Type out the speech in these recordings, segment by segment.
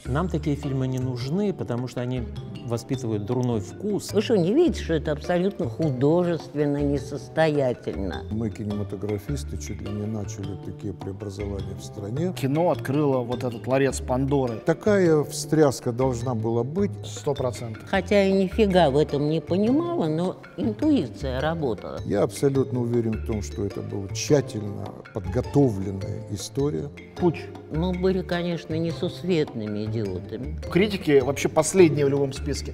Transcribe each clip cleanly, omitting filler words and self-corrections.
Нам такие фильмы не нужны, потому что они воспитывают дурной вкус. Вы что, не видите, что это абсолютно художественно, несостоятельно? Мы, кинематографисты, чуть ли не начали такие преобразования в стране. Кино открыло вот этот ларец Пандоры. Такая встряска должна была быть. 100%. Хотя я нифига в этом не понимала, но интуиция работала. Я абсолютно уверен в том, что это была тщательно подготовленная история. Путч. Мы были, конечно, несусветными идиотами. Критики вообще последние в любом списке.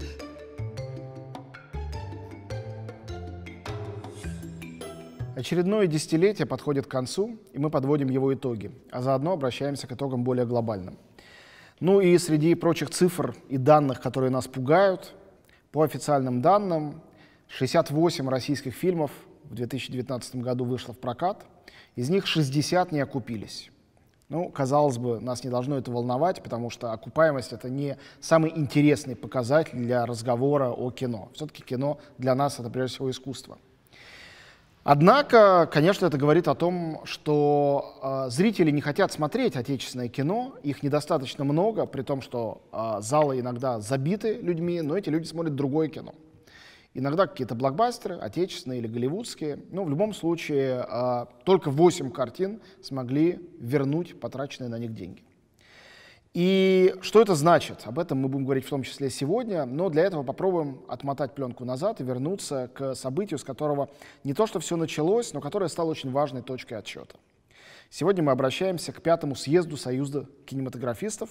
Очередное десятилетие подходит к концу, и мы подводим его итоги, а заодно обращаемся к итогам более глобальным. Ну и среди прочих цифр и данных, которые нас пугают, по официальным данным, 68 российских фильмов в 2019 году вышло в прокат, из них 60 не окупились. Ну, казалось бы, нас не должно это волновать, потому что окупаемость — это не самый интересный показатель для разговора о кино. Все-таки кино для нас — это прежде всего искусство. Однако, конечно, это говорит о том, что зрители не хотят смотреть отечественное кино, их недостаточно много, при том, что залы иногда забиты людьми, но эти люди смотрят другое кино. Иногда какие-то блокбастеры, отечественные или голливудские. Но в любом случае только 8 картин смогли вернуть потраченные на них деньги. И что это значит? Об этом мы будем говорить в том числе сегодня, но для этого попробуем отмотать пленку назад и вернуться к событию, с которого не то что все началось, но которое стало очень важной точкой отсчета. Сегодня мы обращаемся к 5-му съезду Союза кинематографистов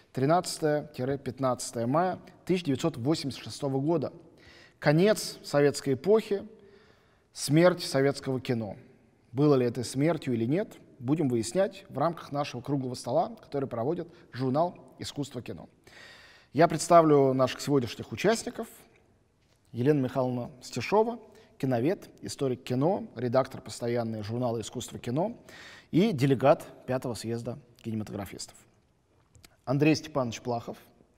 13-15 мая 1986 года. Конец советской эпохи, смерть советского кино. Было ли это смертью или нет, будем выяснять в рамках нашего круглого стола, который проводит журнал «Искусство кино». Я представлю наших сегодняшних участников. Елена Михайловна Стешова, киновед, историк кино, редактор постоянный журнала «Искусство кино» и делегат 5-го съезда кинематографистов. Андрей Степанович Плахов,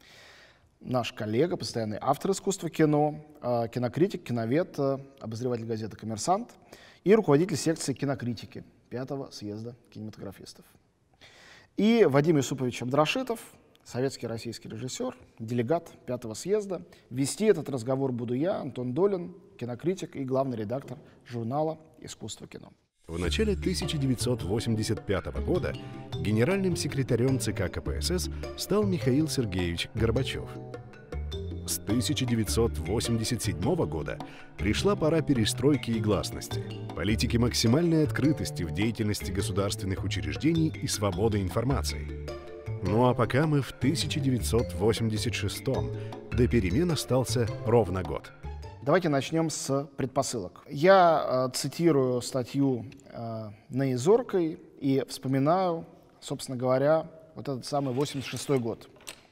наш коллега, постоянный автор «Искусства кино», кинокритик, киновед, обозреватель газеты «Коммерсант» и руководитель секции кинокритики 5-го съезда кинематографистов. И Вадим Юсупович Абдрашитов, советский российский режиссер, делегат 5-го съезда. Вести этот разговор буду я, Антон Долин, кинокритик и главный редактор журнала «Искусство кино». В начале 1985 года генеральным секретарем ЦК КПСС стал Михаил Сергеевич Горбачев. С 1987 года пришла пора перестройки и гласности, политики максимальной открытости в деятельности государственных учреждений и свободы информации. Ну а пока мы в 1986, до перемен остался ровно год. Давайте начнем с предпосылок. Я цитирую статью Наизоркой и вспоминаю, собственно говоря, вот этот самый 86-й год.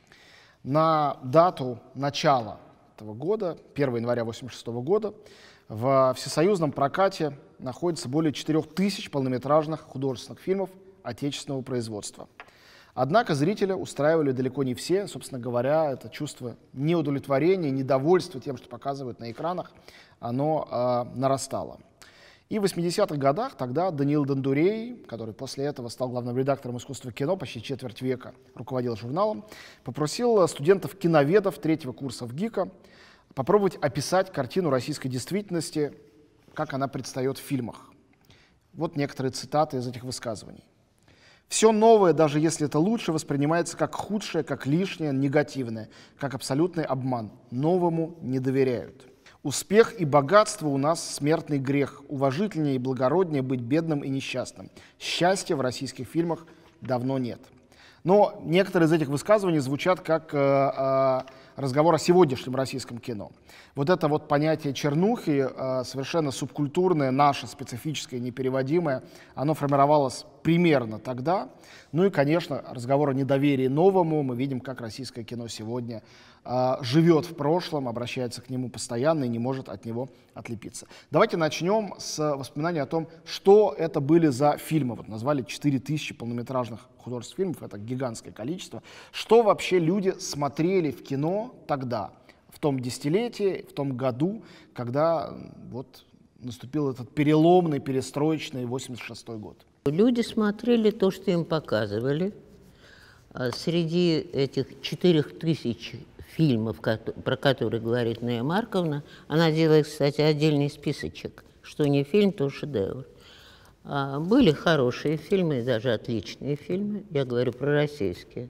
На дату начала этого года, 1 января 1986 года, в всесоюзном прокате находится более 4000 полнометражных художественных фильмов отечественного производства. Однако зрителя устраивали далеко не все. Собственно говоря, это чувство неудовлетворения, недовольства тем, что показывают на экранах, оно нарастало. И в 80-х годах тогда Даниил Дондурей, который после этого стал главным редактором «Искусства кино», почти четверть века руководил журналом, попросил студентов-киноведов 3-го курса ВГИКа попробовать описать картину российской действительности, как она предстает в фильмах. Вот некоторые цитаты из этих высказываний. «Все новое, даже если это лучше, воспринимается как худшее, как лишнее, негативное, как абсолютный обман. Новому не доверяют. Успех и богатство у нас смертный грех. Уважительнее и благороднее быть бедным и несчастным. Счастья в российских фильмах давно нет». Но некоторые из этих высказываний звучат как разговор о сегодняшнем российском кино. Вот это вот понятие чернухи, совершенно субкультурное, наше, специфическое, непереводимое, оно формировалось примерно тогда. Ну и, конечно, разговор о недоверии новому. Мы видим, как российское кино сегодня живет в прошлом, обращается к нему постоянно и не может от него отлепиться. Давайте начнем с воспоминаний о том, что это были за фильмы. Вот назвали 4000 полнометражных художественных фильмов, это гигантское количество. Что вообще люди смотрели в кино тогда, в том десятилетии, в том году, когда вот наступил этот переломный, перестроечный 86-й год? Люди смотрели то, что им показывали. Среди этих 4000 фильмов, про которые говорит Нея Марковна, она делает, кстати, отдельный списочек. Что не фильм, то шедевр. Были хорошие фильмы, даже отличные фильмы, я говорю про российские.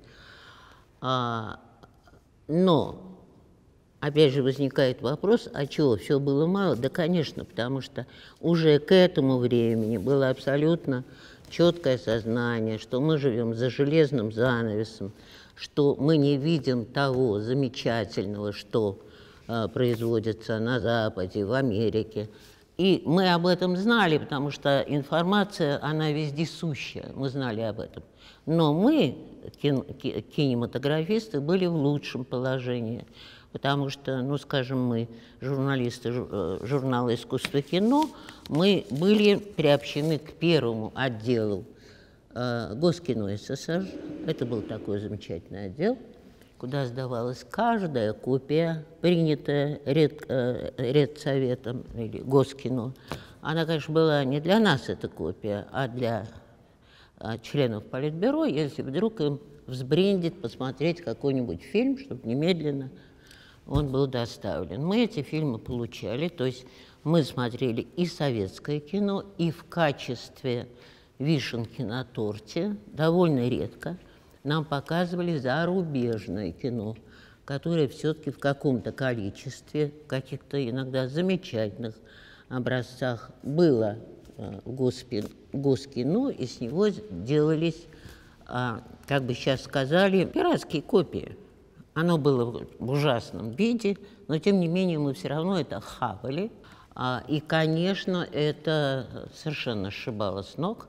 Но, опять же, возникает вопрос, а чего, все было мало? Да, конечно, потому что уже к этому времени было абсолютно четкое сознание, что мы живем за железным занавесом, что мы не видим того замечательного, что производится на Западе, в Америке. И мы об этом знали, потому что информация, она вездесущая, мы знали об этом. Но мы, кинематографисты, были в лучшем положении, потому что, ну, скажем, мы, журналисты журнала «Искусство и кино», мы были приобщены к первому отделу Госкино СССР. Это был такой замечательный отдел, куда сдавалась каждая копия, принятая Редсоветом или Госкино. Она, конечно, была не для нас, эта копия, а для членов Политбюро, если вдруг им взбрендит посмотреть какой-нибудь фильм, чтобы немедленно он был доставлен. Мы эти фильмы получали, то есть мы смотрели и советское кино, и в качестве вишенки на торте, довольно редко, нам показывали зарубежное кино, которое все-таки в каком-то количестве, в каких-то иногда замечательных образцах было в Госкино, и с него делались, как бы сейчас сказали, пиратские копии. Оно было в ужасном виде, но тем не менее мы все равно это хавали. И, конечно, это совершенно сшибало с ног.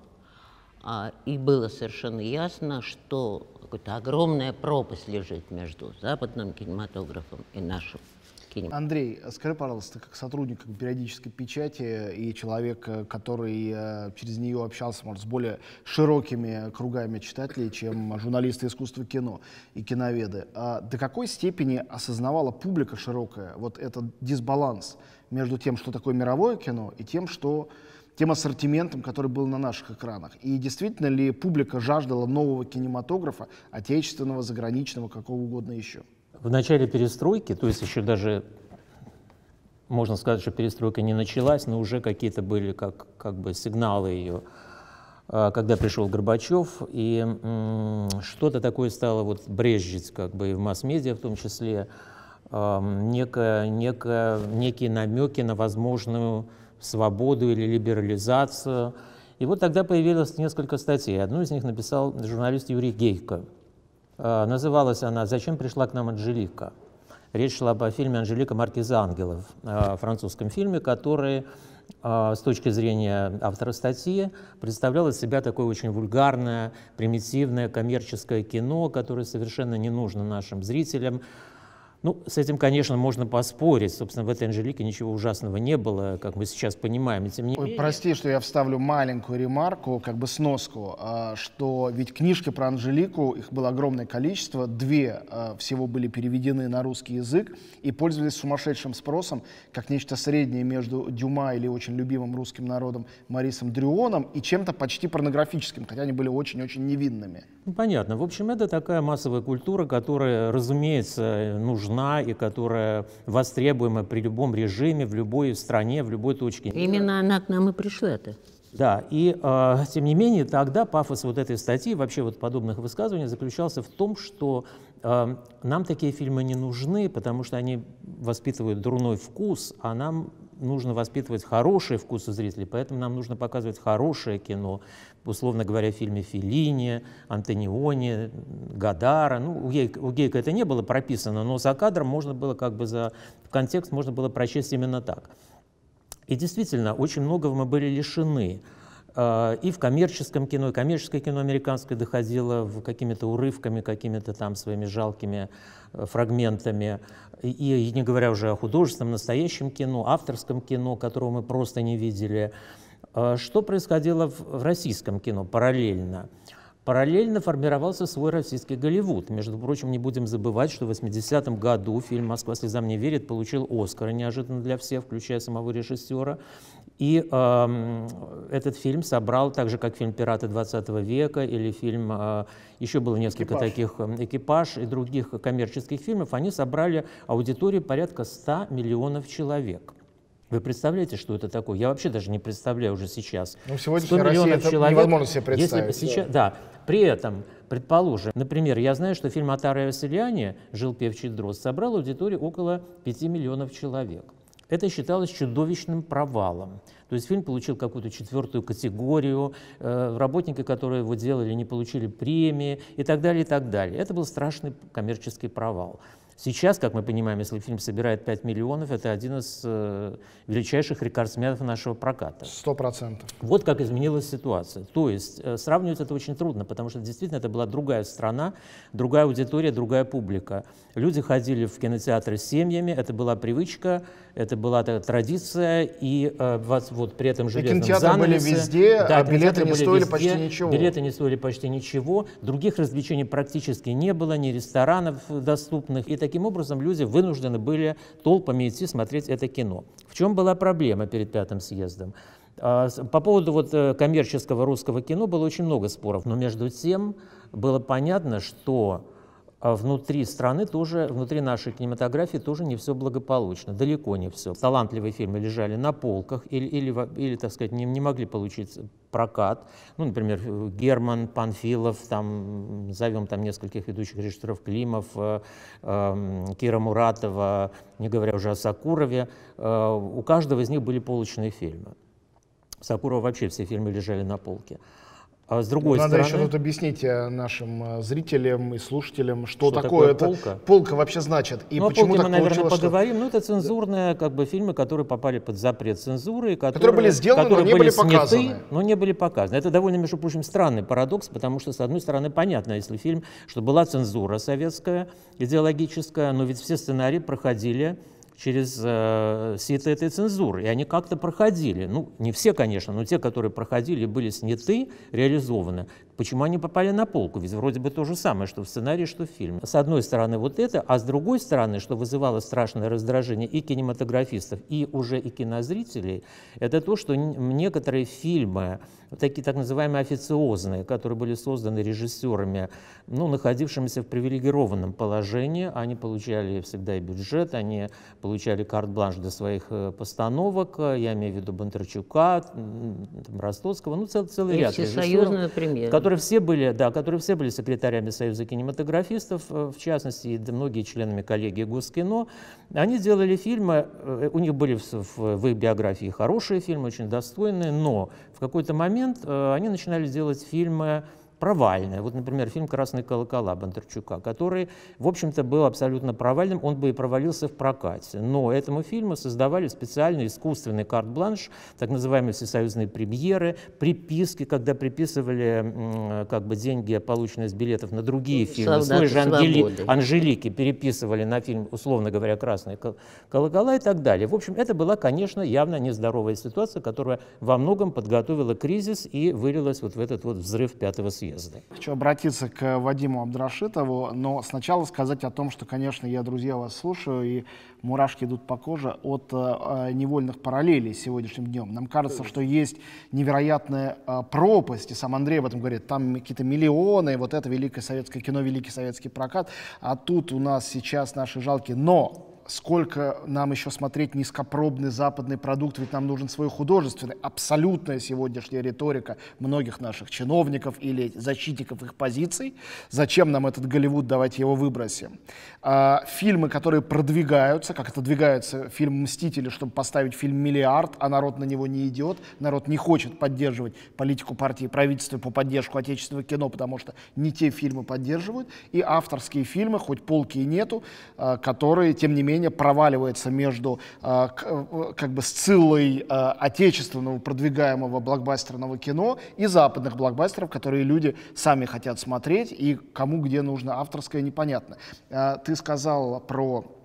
И было совершенно ясно, что какая-то огромная пропасть лежит между западным кинематографом и нашим кинематографом. Андрей, скажи, пожалуйста, как сотрудник периодической печати и человек, который через нее общался, может, с более широкими кругами читателей, чем журналисты искусства кино и киноведы, до какой степени осознавала публика широкая вот этот дисбаланс между тем, что такое мировое кино, и тем ассортиментом, который был на наших экранах? И действительно ли публика жаждала нового кинематографа, отечественного, заграничного, какого угодно еще? В начале перестройки, то есть еще даже, можно сказать, что перестройка не началась, но уже какие-то были как бы сигналы ее, когда пришел Горбачев, и что-то такое стало вот брезжить как бы и в масс-медиа в том числе, некие намеки на возможную свободу или либерализацию. И вот тогда появилось несколько статей. Одну из них написал журналист Юрий Гейко. Называлась она «Зачем пришла к нам Анжелика?». Речь шла о фильме «Анжелика. Маркиза ангелов», французском фильме, который с точки зрения автора статьи представлял из себя такое очень вульгарное, примитивное, коммерческое кино, которое совершенно не нужно нашим зрителям. Ну, с этим, конечно, можно поспорить. Собственно, в этой «Анжелике» ничего ужасного не было, как мы сейчас понимаем. И тем не менее... Прости, что я вставлю маленькую ремарку, как бы сноску, что ведь книжки про Анжелику, их было огромное количество, 2 всего были переведены на русский язык и пользовались сумасшедшим спросом, как нечто среднее между Дюма или очень любимым русским народом Марисом Дрюоном и чем-то почти порнографическим, хотя они были очень-очень невинными. Ну, понятно. В общем, это такая массовая культура, которая, разумеется, нужна и которая востребуема при любом режиме, в любой стране, в любой точке. Именно она к нам и пришла-то. Да, и тем не менее тогда пафос вот этой статьи, вообще вот подобных высказываний заключался в том, что нам такие фильмы не нужны, потому что они воспитывают дурной вкус, а нам нужно воспитывать хороший вкус у зрителей, поэтому нам нужно показывать хорошее кино, условно говоря, в фильме Феллини, Антониони, Годара. Ну, у Гейка это не было прописано, но за кадром можно было как бы в контекст можно было прочесть именно так. И действительно, очень многого мы были лишены. И в коммерческом кино, и коммерческое кино американское доходило какими-то урывками, какими-то там своими жалкими фрагментами. И не говоря уже о художественном, настоящем кино, авторском кино, которого мы просто не видели. Что происходило в российском кино параллельно? Параллельно формировался свой российский Голливуд. Между прочим, не будем забывать, что в 80-м году фильм «Москва слезам не верит» получил «Оскар», неожиданно для всех, включая самого режиссера. И этот фильм собрал, так же как фильм «Пираты 20 века» или фильм, еще было несколько таких, «Экипаж» и других коммерческих фильмов, они собрали аудиторию порядка 100 миллионов человек. Вы представляете, что это такое? Я вообще даже не представляю уже сейчас. Ну, в сегодняшней России это невозможно себе представить. Сейчас, да. При этом, предположим, например, я знаю, что фильм «Отар и Васильяне» «Жил певчий дрозд» собрал аудиторию около 5 миллионов человек. Это считалось чудовищным провалом. То есть фильм получил какую-то 4-ю категорию, работники, которые его делали, не получили премии и так далее, и так далее. Это был страшный коммерческий провал. Сейчас, как мы понимаем, если фильм собирает 5 миллионов, это один из величайших рекордсменов нашего проката. 100%. Вот как изменилась ситуация. То есть сравнивать это очень трудно, потому что действительно это была другая страна, другая аудитория, другая публика. Люди ходили в кинотеатры с семьями, это была привычка, это была традиция, и вот при этом железном занавесе... Кинотеатры были везде, да, а билеты не стоили везде, почти ничего. Билеты не стоили почти ничего, других развлечений практически не было, ни ресторанов доступных, и таким образом люди вынуждены были толпами идти смотреть это кино. В чем была проблема перед 5-м съездом? По поводу вот коммерческого русского кино было очень много споров, но между тем было понятно, что внутри страны тоже, внутри нашей кинематографии тоже не все благополучно, далеко не все. Талантливые фильмы лежали на полках или так сказать, не могли получить прокат. Ну, например, Герман, Панфилов, там, зовем там нескольких ведущих режиссеров, Климов, Кира Муратова, не говоря уже о Сакурове. У каждого из них были полочные фильмы. У Сакурова вообще все фильмы лежали на полке. А с другой Надо стороны, еще тут объяснить нашим зрителям и слушателям, что такое эта полка? Полка вообще значит. И ну, почему о полке так мы, наверное, получилось, поговорим. Ну, это цензурные фильмы, которые попали под запрет цензуры. Которые были сделаны, но не были показаны. Но не были показаны. Это довольно, между прочим, странный парадокс, потому что, с одной стороны, понятно, если фильм, что была цензура советская, идеологическая, но ведь все сценарии проходили через сито этой цензуры, и они как-то проходили. Ну, не все, конечно, но те, которые проходили, были сняты, реализованы. Почему они попали на полку? Ведь вроде бы то же самое, что в сценарии, что в фильме. С одной стороны вот это, а с другой стороны, что вызывало страшное раздражение и кинематографистов, и уже и кинозрителей, это то, что некоторые фильмы, такие так называемые официозные, которые были созданы режиссерами, ну, находившимися в привилегированном положении, они получали всегда и бюджет, они получали карт-бланш для своих постановок, я имею в виду Бондарчука, Ростоцкого, ну, целый ряд режиссеров, которые все были секретарями Союза кинематографистов, в частности, и многие членами коллегии Госкино. Они делали фильмы, у них были в их биографии хорошие фильмы, очень достойные, но в какой-то момент они начинали делать фильмы провальные. Вот, например, фильм «Красные колокола» Бондарчука, который, в общем-то, был абсолютно провальным, он бы и провалился в прокате. Но этому фильму создавали специальный искусственный карт-бланш, так называемые всесоюзные премьеры, приписки, когда приписывали деньги, полученные с билетов на другие фильмы. С той же Анжелики переписывали на фильм, условно говоря, «Красные колокола» и так далее. В общем, это была, конечно, явно нездоровая ситуация, которая во многом подготовила кризис и вылилась вот в этот вот взрыв 5-го съезда. Хочу обратиться к Вадиму Абдрашитову, но сначала сказать о том, что, конечно, я, друзья, вас слушаю, и мурашки идут по коже от невольных параллелей с сегодняшним днем. Нам кажется, что есть невероятная пропасть, и сам Андрей об этом говорит, там какие-то миллионы, вот это великое советское кино, великий советский прокат, а тут у нас сейчас наши жалкие, но... Сколько нам еще смотреть низкопробный западный продукт, ведь нам нужен свой художественный. Абсолютная сегодняшняя риторика многих наших чиновников или защитников их позиций. Зачем нам этот Голливуд, давайте его выбросим. Фильмы, которые продвигаются, как это двигается фильм «Мстители», чтобы поставить фильм «Миллиард», а народ на него не идет, народ не хочет поддерживать политику партии и правительства по поддержку отечественного кино, потому что не те фильмы поддерживают, и авторские фильмы, хоть полки и нету, которые, тем не менее, проваливается между сциллой отечественного продвигаемого блокбастерного кино и западных блокбастеров, которые люди сами хотят смотреть, и кому где нужно авторское, непонятно. Ты сказал про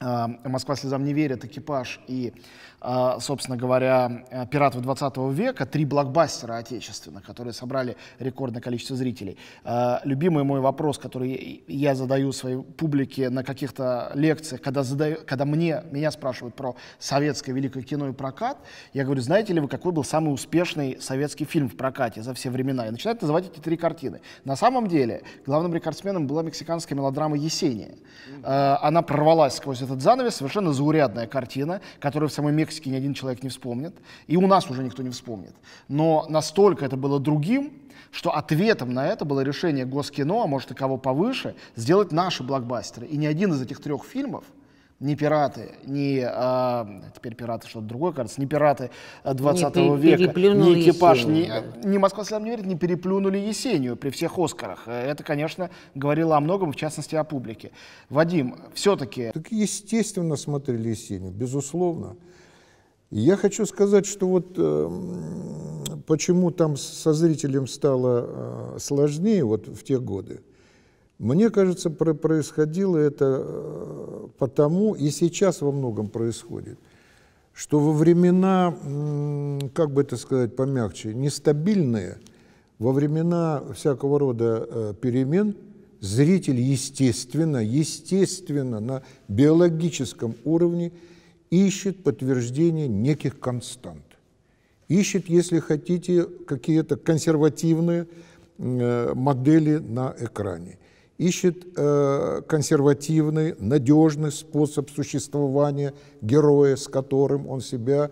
«Москва слезам не верит», «Экипаж» и, собственно говоря, «Пиратов 20 века», 3 блокбастера отечественных, которые собрали рекордное количество зрителей. Любимый мой вопрос, который я задаю своей публике на каких-то лекциях, когда меня спрашивают про советское великое кино и прокат, я говорю: знаете ли вы, какой был самый успешный советский фильм в прокате за все времена? И начинают называть эти 3 картины. На самом деле главным рекордсменом была мексиканская мелодрама «Есения». Она прорвалась сквозь этот занавес, совершенно заурядная картина, которую в самой Мексике ни один человек не вспомнит, и у нас уже никто не вспомнит. Но настолько это было другим, что ответом на это было решение Госкино, а может и кого повыше, сделать наши блокбастеры. И ни один из этих 3 фильмов, ни «Пираты», ни, теперь «Пираты» что-то другое, кажется, ни «Пираты 20 века», ни «Экипаж», ни «Москва слезам не верит», не переплюнули Есению при всех «Оскарах». Это, конечно, говорило о многом, в частности, о публике. Вадим, все-таки... Так естественно смотрели Есению, безусловно. И я хочу сказать, что вот почему там со зрителем стало сложнее вот в те годы. Мне кажется, происходило это потому, и сейчас во многом происходит, что во времена, как бы это сказать помягче, нестабильные, во времена всякого рода перемен, зритель естественно, на биологическом уровне ищет подтверждение неких констант. Ищет, если хотите, какие-то консервативные модели на экране. Ищет консервативный, надежный способ существования героя, с которым он себя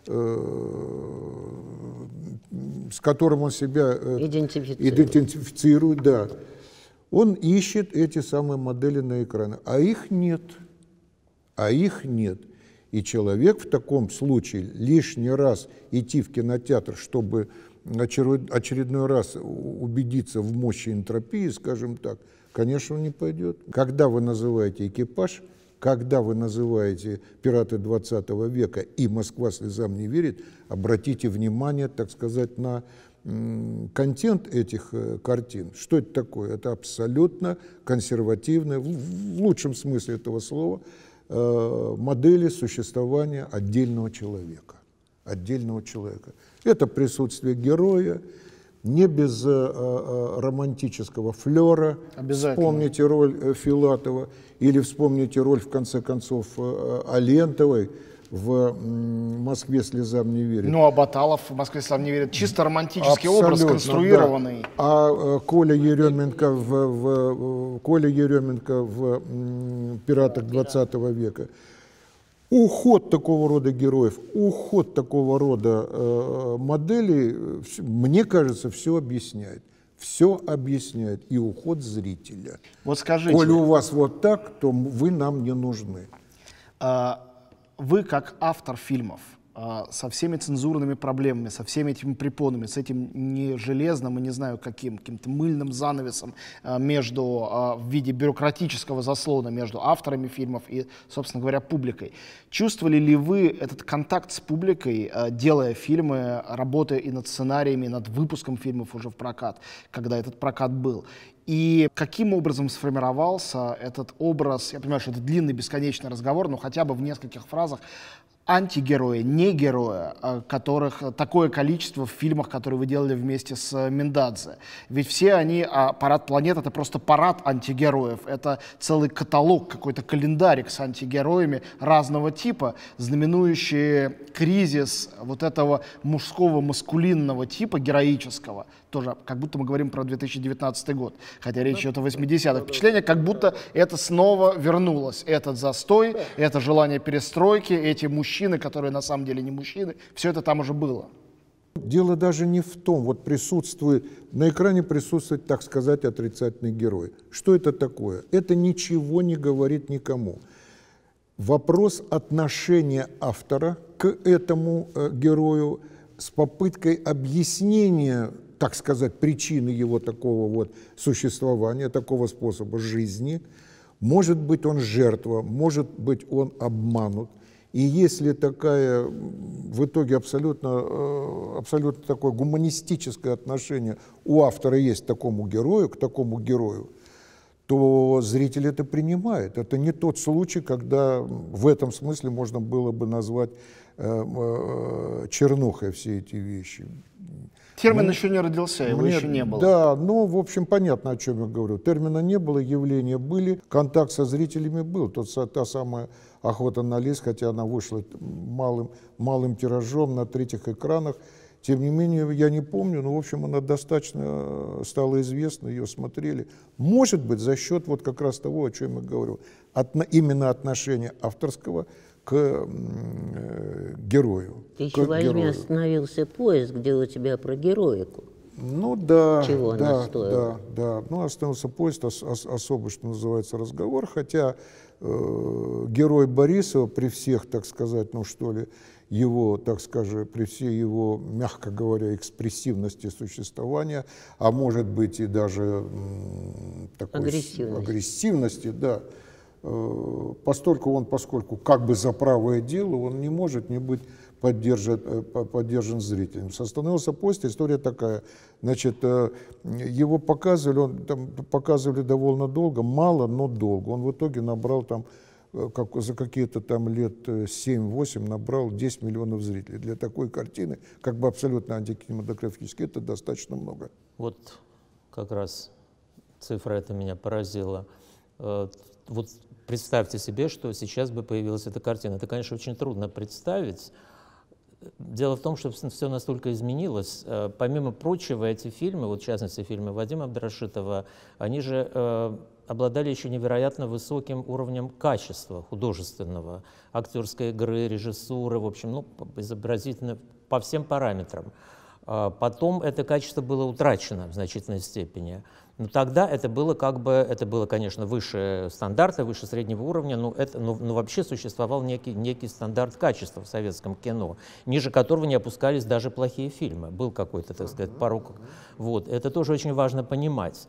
идентифицирует. Да. Он ищет эти самые модели на экране, а их нет. И человек в таком случае лишний раз идти в кинотеатр, чтобы очередной раз убедиться в мощи энтропии, скажем так, конечно, он не пойдет. Когда вы называете «Экипаж», когда вы называете «Пираты 20 века» и «Москва слезам не верит», обратите внимание, так сказать, на контент этих картин. Что это такое? Это абсолютно консервативное, в лучшем смысле этого слова, модели существования отдельного человека. Это присутствие героя, не без романтического флера. Вспомните роль Филатова или вспомните роль, в конце концов, Алентовой в «Москве слезам не верит». Ну, а Баталов в «Москве слезам не верит» чисто романтический образ, конструированный. Да. А Коля Еременко в «Пиратах 20 века». Уход такого рода героев, уход такого рода моделей, мне кажется, все объясняет. Все объясняет. И уход зрителя. Вот скажите... Коли у вас вот так, то вы нам не нужны. Вы, как автор фильмов, со всеми цензурными проблемами, со всеми этими препонами, с этим не железным и не знаю каким-то мыльным занавесом в виде бюрократического заслона между авторами фильмов и, собственно говоря, публикой. Чувствовали ли вы этот контакт с публикой, делая фильмы, работая и над сценариями, над выпуском фильмов уже в прокат, когда этот прокат был? И каким образом сформировался этот образ, я понимаю, что это длинный бесконечный разговор, но хотя бы в нескольких фразах, антигероя, не героя, которых такое количество в фильмах, которые вы делали вместе с Миндадзе. Ведь все они, «Парад планет» — это просто парад антигероев, это целый каталог, какой-то календарик с антигероями разного типа, знаменующий кризис вот этого мужского, маскулинного типа, героического. Тоже как будто мы говорим про 2019 год, хотя речь идет о 80-х. Впечатление, как будто это снова вернулось. Этот застой, это желание перестройки, эти мужчины, которые на самом деле не мужчины, все это там уже было. Дело даже не в том, вот на экране присутствует, так сказать, отрицательный герой. Что это такое? Это ничего не говорит никому. Вопрос отношения автора к этому герою с попыткой объяснения, так сказать, причины его такого вот существования, такого способа жизни. Может быть, он жертва, может быть, он обманут. И если такая, в итоге абсолютно такое гуманистическое отношение у автора есть к такому герою, то зритель это принимает. Это не тот случай, когда в этом смысле можно было бы назвать чернухой все эти вещи. Термин еще не родился, его еще не было. Да, ну, в общем, понятно, о чем я говорю. Термина не было, явления были, контакт со зрителями был. Та самая «Охота на лис», хотя она вышла малым тиражом на 3 экранах. Тем не менее, я не помню, но, в общем, она достаточно стала известна, ее смотрели. Может быть, за счет вот как раз того, о чем я говорю, именно отношения авторского к герою. Ты еще возьми, остановился поезд, где у тебя про героику. Ну да, чего она стоила? Да. Ну, остановился поезд, особо, что называется, разговор, хотя герой Борисова при всех, так сказать, ну что ли, его, так скажем, при всей его, мягко говоря, экспрессивности существования, а может быть и даже такой агрессивности, да, поскольку как бы за правое дело, он не может не быть поддержан зрителем. Остановился поезд, история такая. Значит, его показывали довольно долго, мало, но долго. Он в итоге набрал там, за какие-то там лет 7-8 набрал 10 миллионов зрителей. Для такой картины, как бы абсолютно антикинематографической, это достаточно много. Вот как раз цифра эта меня поразила. Вот представьте себе, что сейчас бы появилась эта картина. Это, конечно, очень трудно представить. Дело в том, что все настолько изменилось. Помимо прочего, эти фильмы, вот в частности фильмы Вадима Абдрашитова, они же обладали еще невероятно высоким уровнем качества художественного, актерской игры, режиссуры, в общем, ну, изобразительно по всем параметрам. Потом это качество было утрачено в значительной степени. Но тогда это было конечно, выше стандарта, выше среднего уровня, но вообще существовал некий стандарт качества в советском кино, ниже которого не опускались даже плохие фильмы. Был какой-то, так сказать, порог. Вот. Это тоже очень важно понимать.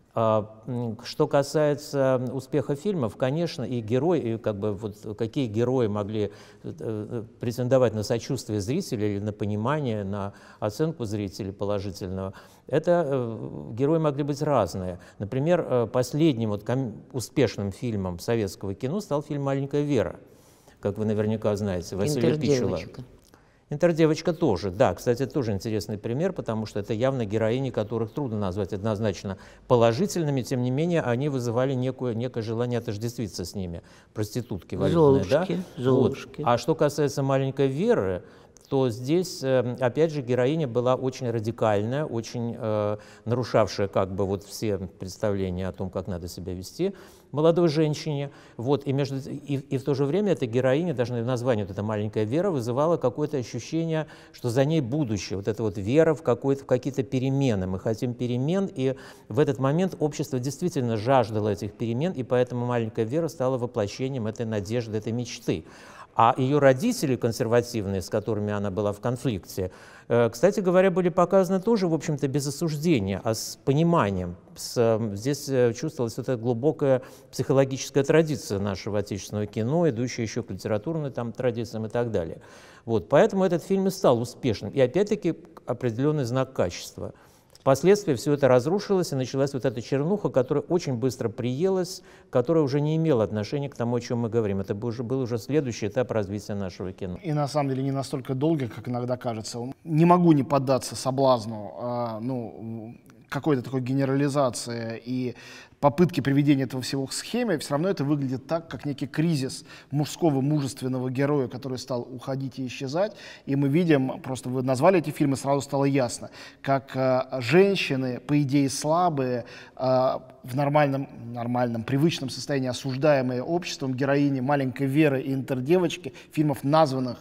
Что касается успеха фильмов, конечно, и герои, и как бы вот какие герои могли претендовать на сочувствие зрителей или на понимание, на оценку зрителей положительного, это герои могли быть разные. Например, последним вот успешным фильмом советского кино стал фильм «Маленькая Вера», как вы наверняка знаете, Василия Пичула. «Интердевочка» тоже, да, кстати, это тоже интересный пример, потому что это явно героини, которых трудно назвать однозначно положительными, тем не менее они вызывали некое желание отождествиться с ними, проститутки валютные, да? Золушки. Вот. А что касается «Маленькой Веры», то здесь, опять же, героиня была очень радикальная, очень нарушавшая как бы вот все представления о том, как надо себя вести молодой женщине. Вот, и в то же время эта героиня, даже название, вот эта «Маленькая Вера», вызывала какое-то ощущение, что за ней будущее, вот эта вот вера в какие-то перемены. Мы хотим перемен, и в этот момент общество действительно жаждало этих перемен, и поэтому «Маленькая Вера» стала воплощением этой надежды, этой мечты. А ее родители консервативные, с которыми она была в конфликте, кстати говоря, были показаны тоже, в общем-то, без осуждения, а с пониманием. Здесь чувствовалась эта глубокая психологическая традиция нашего отечественного кино, идущая еще к литературным там традициям и так далее. Вот, поэтому этот фильм и стал успешным. И опять-таки определенный знак качества. Впоследствии все это разрушилось, и началась вот эта чернуха, которая очень быстро приелась, которая уже не имела отношения к тому, о чем мы говорим. Это был уже следующий этап развития нашего кино. И на самом деле не настолько долгий, как иногда кажется. Не могу не поддаться соблазну какой-то такой генерализации и попытки приведения этого всего к схеме. Все равно это выглядит так, как некий кризис мужского мужественного героя, который стал уходить и исчезать. И мы видим, просто вы назвали эти фильмы, сразу стало ясно, как женщины, по идее слабые, в нормальном, привычном состоянии, осуждаемые обществом, героини «Маленькой Веры» и «Интердевочки», фильмов, названных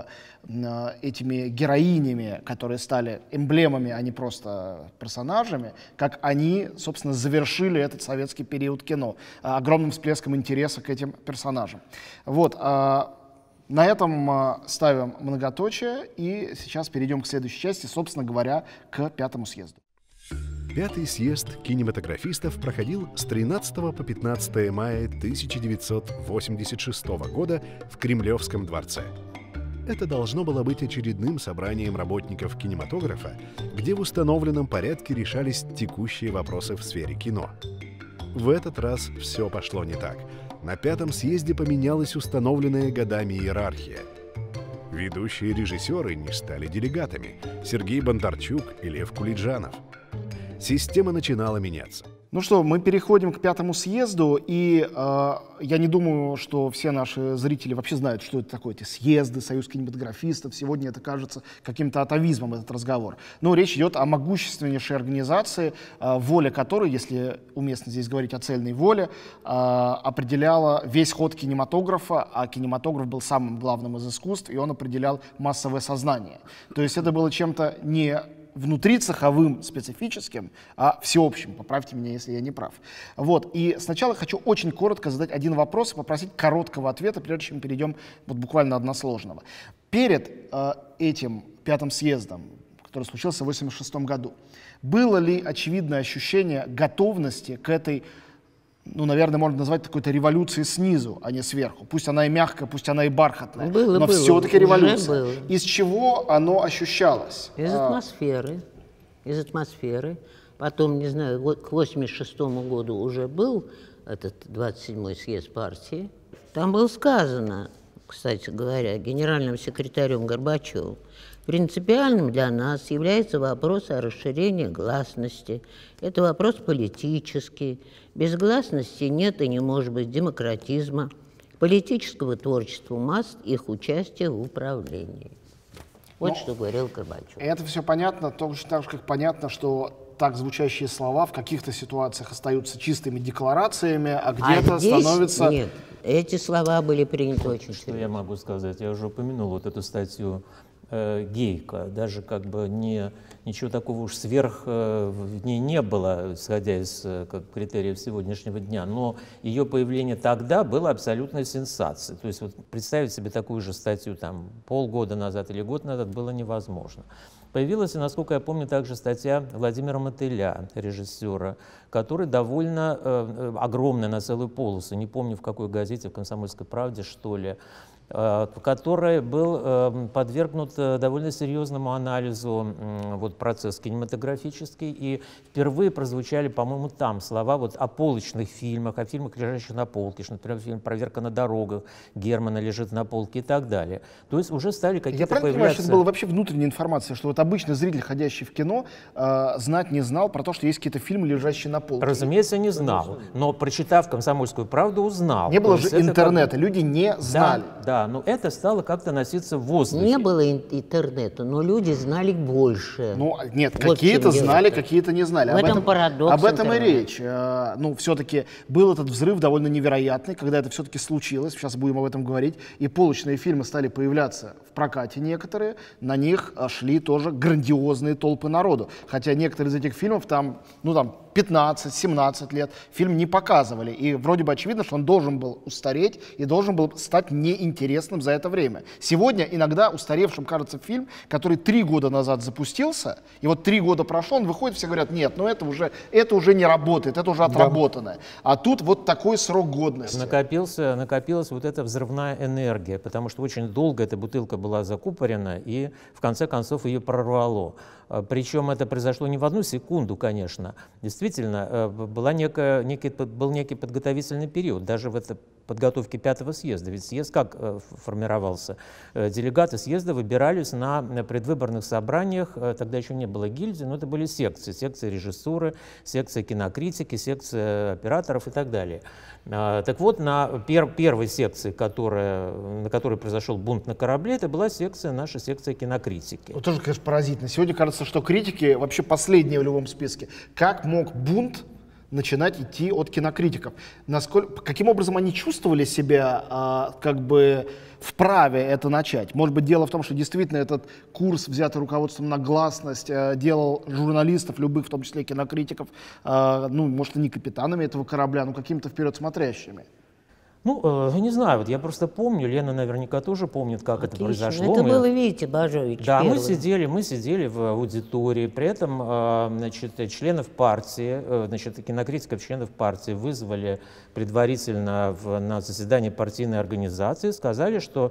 этими героинями, которые стали эмблемами, а не просто персонажами, как они, собственно, завершили этот советский период кино огромным всплеском интереса к этим персонажам. Вот. На этом ставим многоточие, и сейчас перейдем к следующей части, собственно говоря, к 5-му съезду. 5-й съезд кинематографистов проходил с 13 по 15 мая 1986 года в Кремлевском дворце. Это должно было быть очередным собранием работников кинематографа, где в установленном порядке решались текущие вопросы в сфере кино. в этот раз все пошло не так. На 5-м съезде поменялась установленная годами иерархия. Ведущие режиссеры не стали делегатами — Сергей Бондарчук и Лев Кулиджанов. Система начинала меняться. Ну что, мы переходим к 5-му съезду, и я не думаю, что все наши зрители вообще знают, что это такое, эти съезды, союз кинематографистов. Сегодня это кажется каким-то атовизмом, этот разговор. Но речь идет о могущественнейшей организации, воля которой, если уместно здесь говорить о цельной воле, определяла весь ход кинематографа, а кинематограф был самым главным из искусств, и он определял массовое сознание. То есть это было чем-то не внутрицеховым, специфическим, а всеобщим. Поправьте меня, если я не прав. Вот. И сначала хочу очень коротко задать один вопрос и попросить короткого ответа, прежде чем перейдем вот буквально односложного. Перед этим 5-м съездом, который случился в 1986 году, было ли очевидное ощущение готовности к этой, ну, наверное, можно назвать какой-то революцией снизу, а не сверху? Пусть она и мягкая, пусть она и бархатная, но все-таки революция. Было. Из чего оно ощущалось? Из атмосферы. Из атмосферы. Потом, не знаю, к 1986 году уже был этот 27-й съезд партии. Там было сказано, кстати говоря, генеральным секретарем Горбачевым: принципиальным для нас является вопрос о расширении гласности. Это вопрос политический. Без гласности нет и не может быть демократизма, политического творчества масс, их участия в управлении. Вот что говорил Горбачев. Это все понятно, точно так же, как понятно, что так звучащие слова в каких-то ситуациях остаются чистыми декларациями, а где-то становятся... Нет, эти слова были приняты очень Что серьезно. я могу сказать? Я уже упомянул вот эту статью Гейка. Даже как бы ничего такого уж сверх в ней не было, исходя из критериев сегодняшнего дня. Но ее появление тогда было абсолютной сенсацией. То есть вот представить себе такую же статью там полгода назад или год назад было невозможно. Появилась, насколько я помню, также статья Владимира Мотыля, режиссера, который довольно огромная на целую полосу, не помню в какой газете, в «Комсомольской правде», что ли, который был подвергнут довольно серьезному анализу вот, процесс кинематографический, и впервые прозвучали, по-моему, там слова вот о полочных фильмах, о фильмах, лежащих на полке, что, например, фильм «Проверка на дорогах» Германа лежит на полке и так далее. То есть уже стали какие-то Я правильно появляться... понимаю, что это была вообще внутренняя информация, что вот обычный зритель, ходящий в кино, знать не знал про то, что есть какие-то фильмы, лежащие на полке? Разумеется, не знал, но, прочитав «Комсомольскую правду», узнал. Не было То же есть это интернета, люди не знали. Да, но это стало как-то носиться в воздухе. Не было интернета, но люди знали больше. Ну, нет, Вот какие-то в чем знали, дело. какие-то не знали. В этом парадокс Об этом и интернета. речь. Ну, все-таки был этот взрыв довольно невероятный, когда это все-таки случилось, сейчас будем об этом говорить, и полочные фильмы стали появляться в прокате некоторые, на них шли тоже грандиозные толпы народу. Хотя некоторые из этих фильмов там, ну, там 15-17 лет фильм не показывали. И вроде бы очевидно, что он должен был устареть и должен был стать неинтересным за это время. Сегодня иногда устаревшим кажется фильм, который 3 года назад запустился, и вот 3 года прошло, он выходит, все говорят: нет, ну это уже не работает, это уже отработанное. А тут вот такой срок годности. Накопилась вот эта взрывная энергия, потому что очень долго эта бутылка была закупорена, и в конце концов ее прорвало. Причем это произошло не в одну секунду, конечно. Действительно, был некий подготовительный период, даже в этой подготовке 5-го съезда. Ведь съезд как формировался? Делегаты съезда выбирались на предвыборных собраниях, тогда еще не было гильдии, но это были секции. Секция режиссуры, секция кинокритики, секция операторов и так далее. Так вот, на первой секции, на которой произошел бунт на корабле, это была наша секция кинокритики. Вот тоже, конечно, поразительно. Сегодня кажется, что критики вообще последние в любом списке. Как мог бунт начинать идти от кинокритиков? Каким образом они чувствовали себя как бы вправе это начать? Может быть, дело в том, что действительно этот курс, взятый руководством на гласность, делал журналистов, любых, в том числе кинокритиков, ну, может, и не капитанами этого корабля, но какими-то вперед смотрящими. Ну, не знаю, вот я просто помню, Лена наверняка тоже помнит, как это Отлично. произошло. Это Мы- был Витя Бажович Да, первый. мы сидели в аудитории, при этом, значит, членов партии, значит, кинокритиков членов партии вызвали предварительно на заседание партийной организации, сказали, что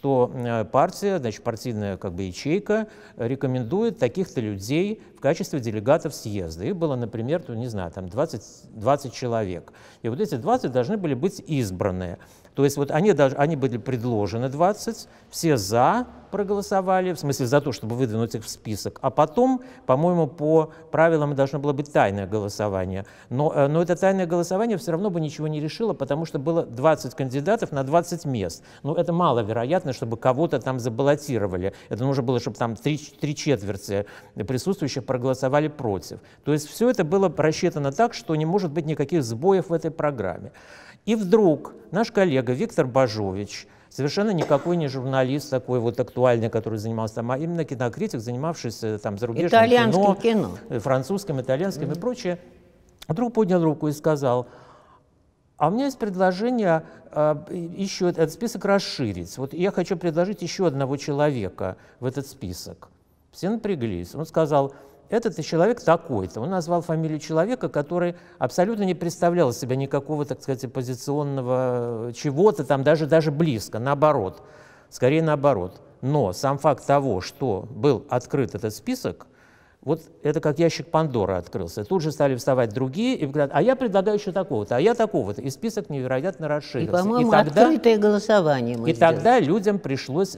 партия, значит, партийная как бы ячейка рекомендует таких-то людей в качестве делегатов съезда. Их было, например, не знаю, там 20 человек. И вот эти 20 должны были быть избраны. То есть вот они были предложены 20, все «за» проголосовали, в смысле за то, чтобы выдвинуть их в список, а потом, по-моему, по правилам должно было быть тайное голосование. Но это тайное голосование все равно бы ничего не решило, потому что было 20 кандидатов на 20 мест. Ну, это маловероятно, чтобы кого-то там забаллотировали. Это нужно было, чтобы там 3/4 присутствующих проголосовали против. То есть все это было рассчитано так, что не может быть никаких сбоев в этой программе. И вдруг наш коллега Виктор Бажович, совершенно никакой не журналист такой вот актуальный, который занимался там, а именно кинокритик, занимавшийся там зарубежным Итальянским кино. французским, итальянским и прочее, вдруг поднял руку и сказал: а у меня есть предложение еще этот список расширить. Вот я хочу предложить еще одного человека в этот список. Все напряглись. Он сказал: этот человек такой-то. Он назвал фамилию человека, который абсолютно не представлял из себя никакого, так сказать, оппозиционного чего-то там, даже близко, наоборот, скорее наоборот. Но сам факт того, что был открыт этот список, вот это как ящик Пандоры открылся. Тут же стали вставать другие и говорят: а я предлагаю еще такого-то, а я такого-то. И список невероятно И, расширился. по-моему, открытое голосование мы И тогда людям пришлось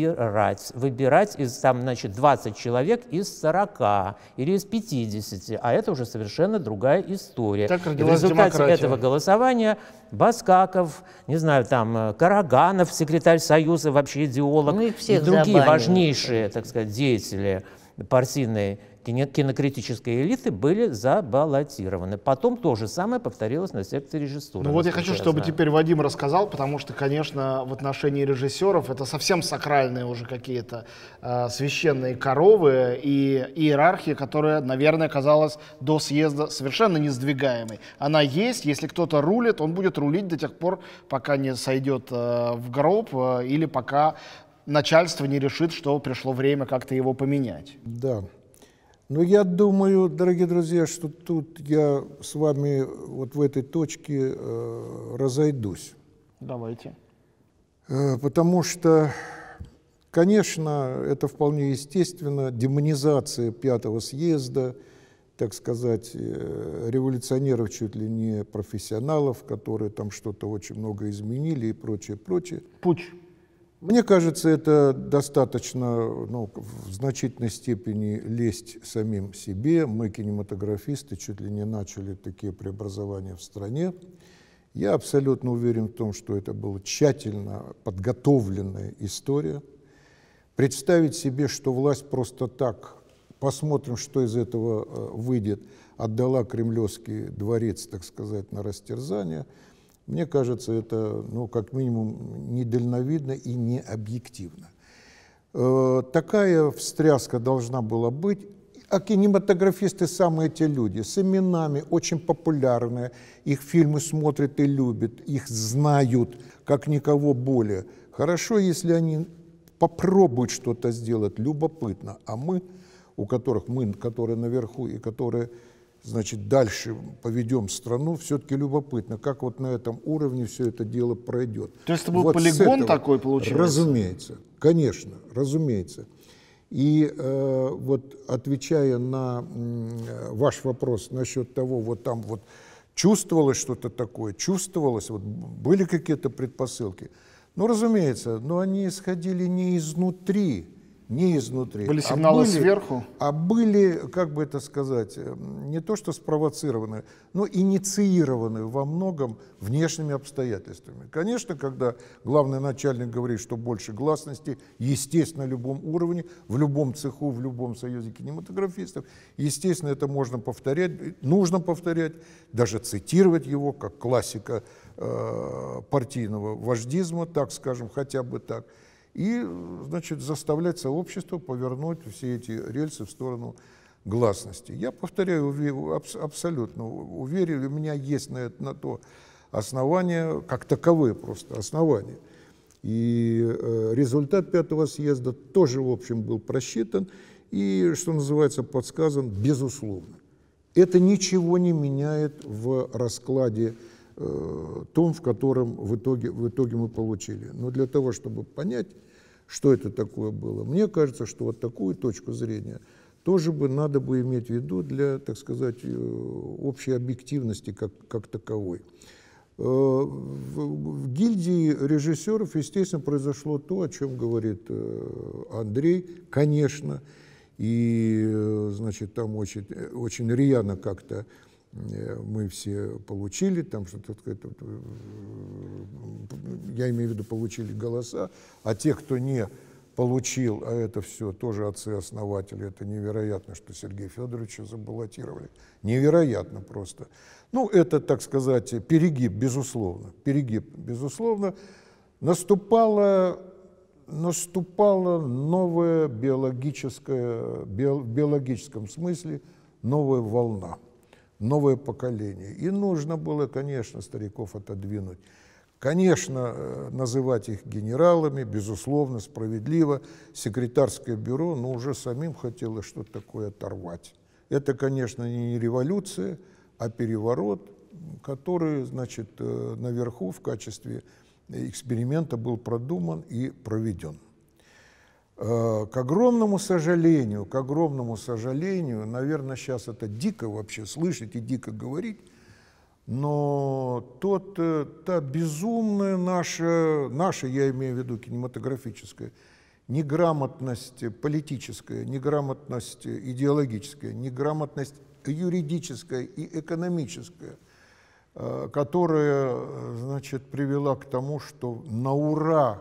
выбирать из там, значит, 20 человек из 40 или из 50, а это уже совершенно другая история. Так И в родилась результате демократия. этого голосования Баскаков, не знаю, там Караганов, секретарь Союза, вообще идеолог, Ну, их всех и другие забанили. важнейшие, так сказать, деятели партийной кинокритической элиты были забаллотированы. Потом то же самое повторилось на секции режиссуры. Ну вот я насколько хочу, чтобы знаю. теперь Вадим рассказал, потому что, конечно, в отношении режиссеров это совсем сакральные уже какие-то священные коровы и иерархия, которая, наверное, казалась до съезда совершенно несдвигаемой. Она есть, если кто-то рулит, он будет рулить до тех пор, пока не сойдет в гроб или пока начальство не решит, что пришло время как-то его поменять. Да. Но я думаю, дорогие друзья, что тут я с вами вот в этой точке разойдусь. Давайте. Потому что, конечно, это вполне естественно, демонизация 5-го съезда, так сказать, революционеров, чуть ли не профессионалов, которые там что-то очень много изменили и прочее, прочее. Путч. Мне кажется, это достаточно, в значительной степени лесть самим себе. Мы, кинематографисты, чуть ли не начали такие преобразования в стране. Я абсолютно уверен в том, что это была тщательно подготовленная история. Представить себе, что власть просто так, посмотрим, что из этого выйдет, отдала Кремлевский дворец, так сказать, на растерзание, мне кажется, это, как минимум, недальновидно и не объективно. Такая встряска должна была быть. А кинематографисты самые те люди, с именами, очень популярные, их фильмы смотрят и любят, их знают, как никого более. Хорошо, если они попробуют что-то сделать, любопытно. А мы, которые наверху и которые, значит, дальше поведем страну, все-таки любопытно, как вот на этом уровне все это дело пройдет. То есть это был Вот полигон такой получился? Разумеется, конечно, разумеется. И вот отвечая на ваш вопрос насчет того, вот там вот чувствовалось что-то такое, чувствовалось, вот были какие-то предпосылки. Ну, разумеется, но они исходили не изнутри, Были сигналы сверху? А были, как бы это сказать, не то что спровоцированы, но инициированы во многом внешними обстоятельствами. Конечно, когда главный начальник говорит, что больше гласности, естественно, на любом уровне, в любом цеху, в любом союзе кинематографистов, естественно, это можно повторять, нужно повторять, даже цитировать его, как классика партийного вождизма, так скажем, хотя бы так. И, значит, заставлять сообщество повернуть все эти рельсы в сторону гласности. Я повторяю, абсолютно уверен, у меня есть на то основания, как таковые просто основания. И результат 5-го съезда тоже, в общем, был просчитан и, что называется, подсказан безусловно. Это ничего не меняет в раскладе том, в котором в итоге мы получили. Но для того, чтобы понять, что это такое было, мне кажется, что вот такую точку зрения тоже надо бы иметь в виду для, так сказать, общей объективности как таковой. В гильдии режиссеров, естественно, произошло то, о чем говорит Андрей, конечно, и, значит, там очень рьяно как-то мы все получили, там что-то, я имею в виду, получили голоса, а те, кто не получил, а это все тоже отцы-основатели, это невероятно, что Сергея Федоровича забаллотировали, невероятно просто. Ну, это, так сказать, перегиб, безусловно, наступала новая биологическая, в биологическом смысле новая волна, новое поколение. И нужно было, конечно, стариков отодвинуть. Конечно, называть их генералами, безусловно, справедливо. Секретарское бюро, но уже самим хотелось что-то такое оторвать. Это, конечно, не революция, а переворот, который, значит, наверху в качестве эксперимента был продуман и проведен. К огромному сожалению, наверное, сейчас это дико вообще слышать и дико говорить, но та безумная наша, я имею в виду кинематографическая, неграмотность политическая, неграмотность идеологическая, неграмотность юридическая и экономическая, которая, значит, привела к тому, что на ура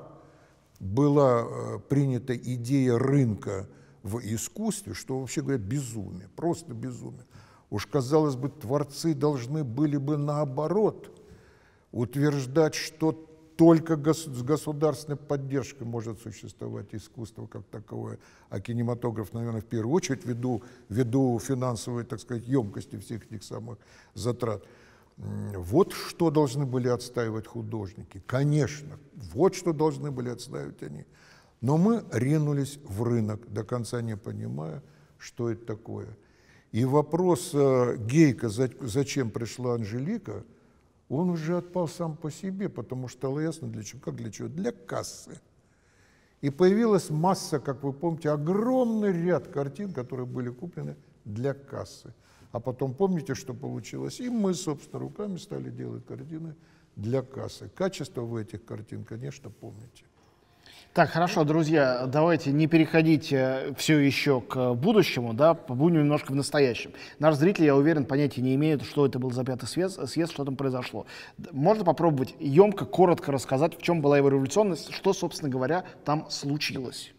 была принята идея рынка в искусстве, что, вообще говоря, безумие, просто безумие. Уж, казалось бы, творцы должны были бы наоборот утверждать, что только с государственной поддержкой может существовать искусство как таковое, а кинематограф, наверное, в первую очередь, ввиду финансовой, так сказать, емкости всех этих самых затрат. Вот что должны были отстаивать художники. Конечно, вот что должны были отстаивать они. Но мы ринулись в рынок, до конца не понимая, что это такое. И вопрос Гейка, зачем пришла Анжелика, он уже отпал сам по себе, потому что стало ясно, для чего. Как для чего? Для кассы. И появилась масса, как вы помните, огромный ряд картин, которые были куплены для кассы. А потом помните, что получилось? И мы, собственно, руками стали делать картины для кассы. Качество в этих картин, конечно, помните. Так, хорошо, друзья, давайте не переходить все еще к будущему, да, будем немножко в настоящем. Наш зритель, я уверен, понятия не имеет, что это был за 5-й съезд, что там произошло. Можно попробовать емко, коротко рассказать, в чем была его революционность, что, собственно говоря, там случилось?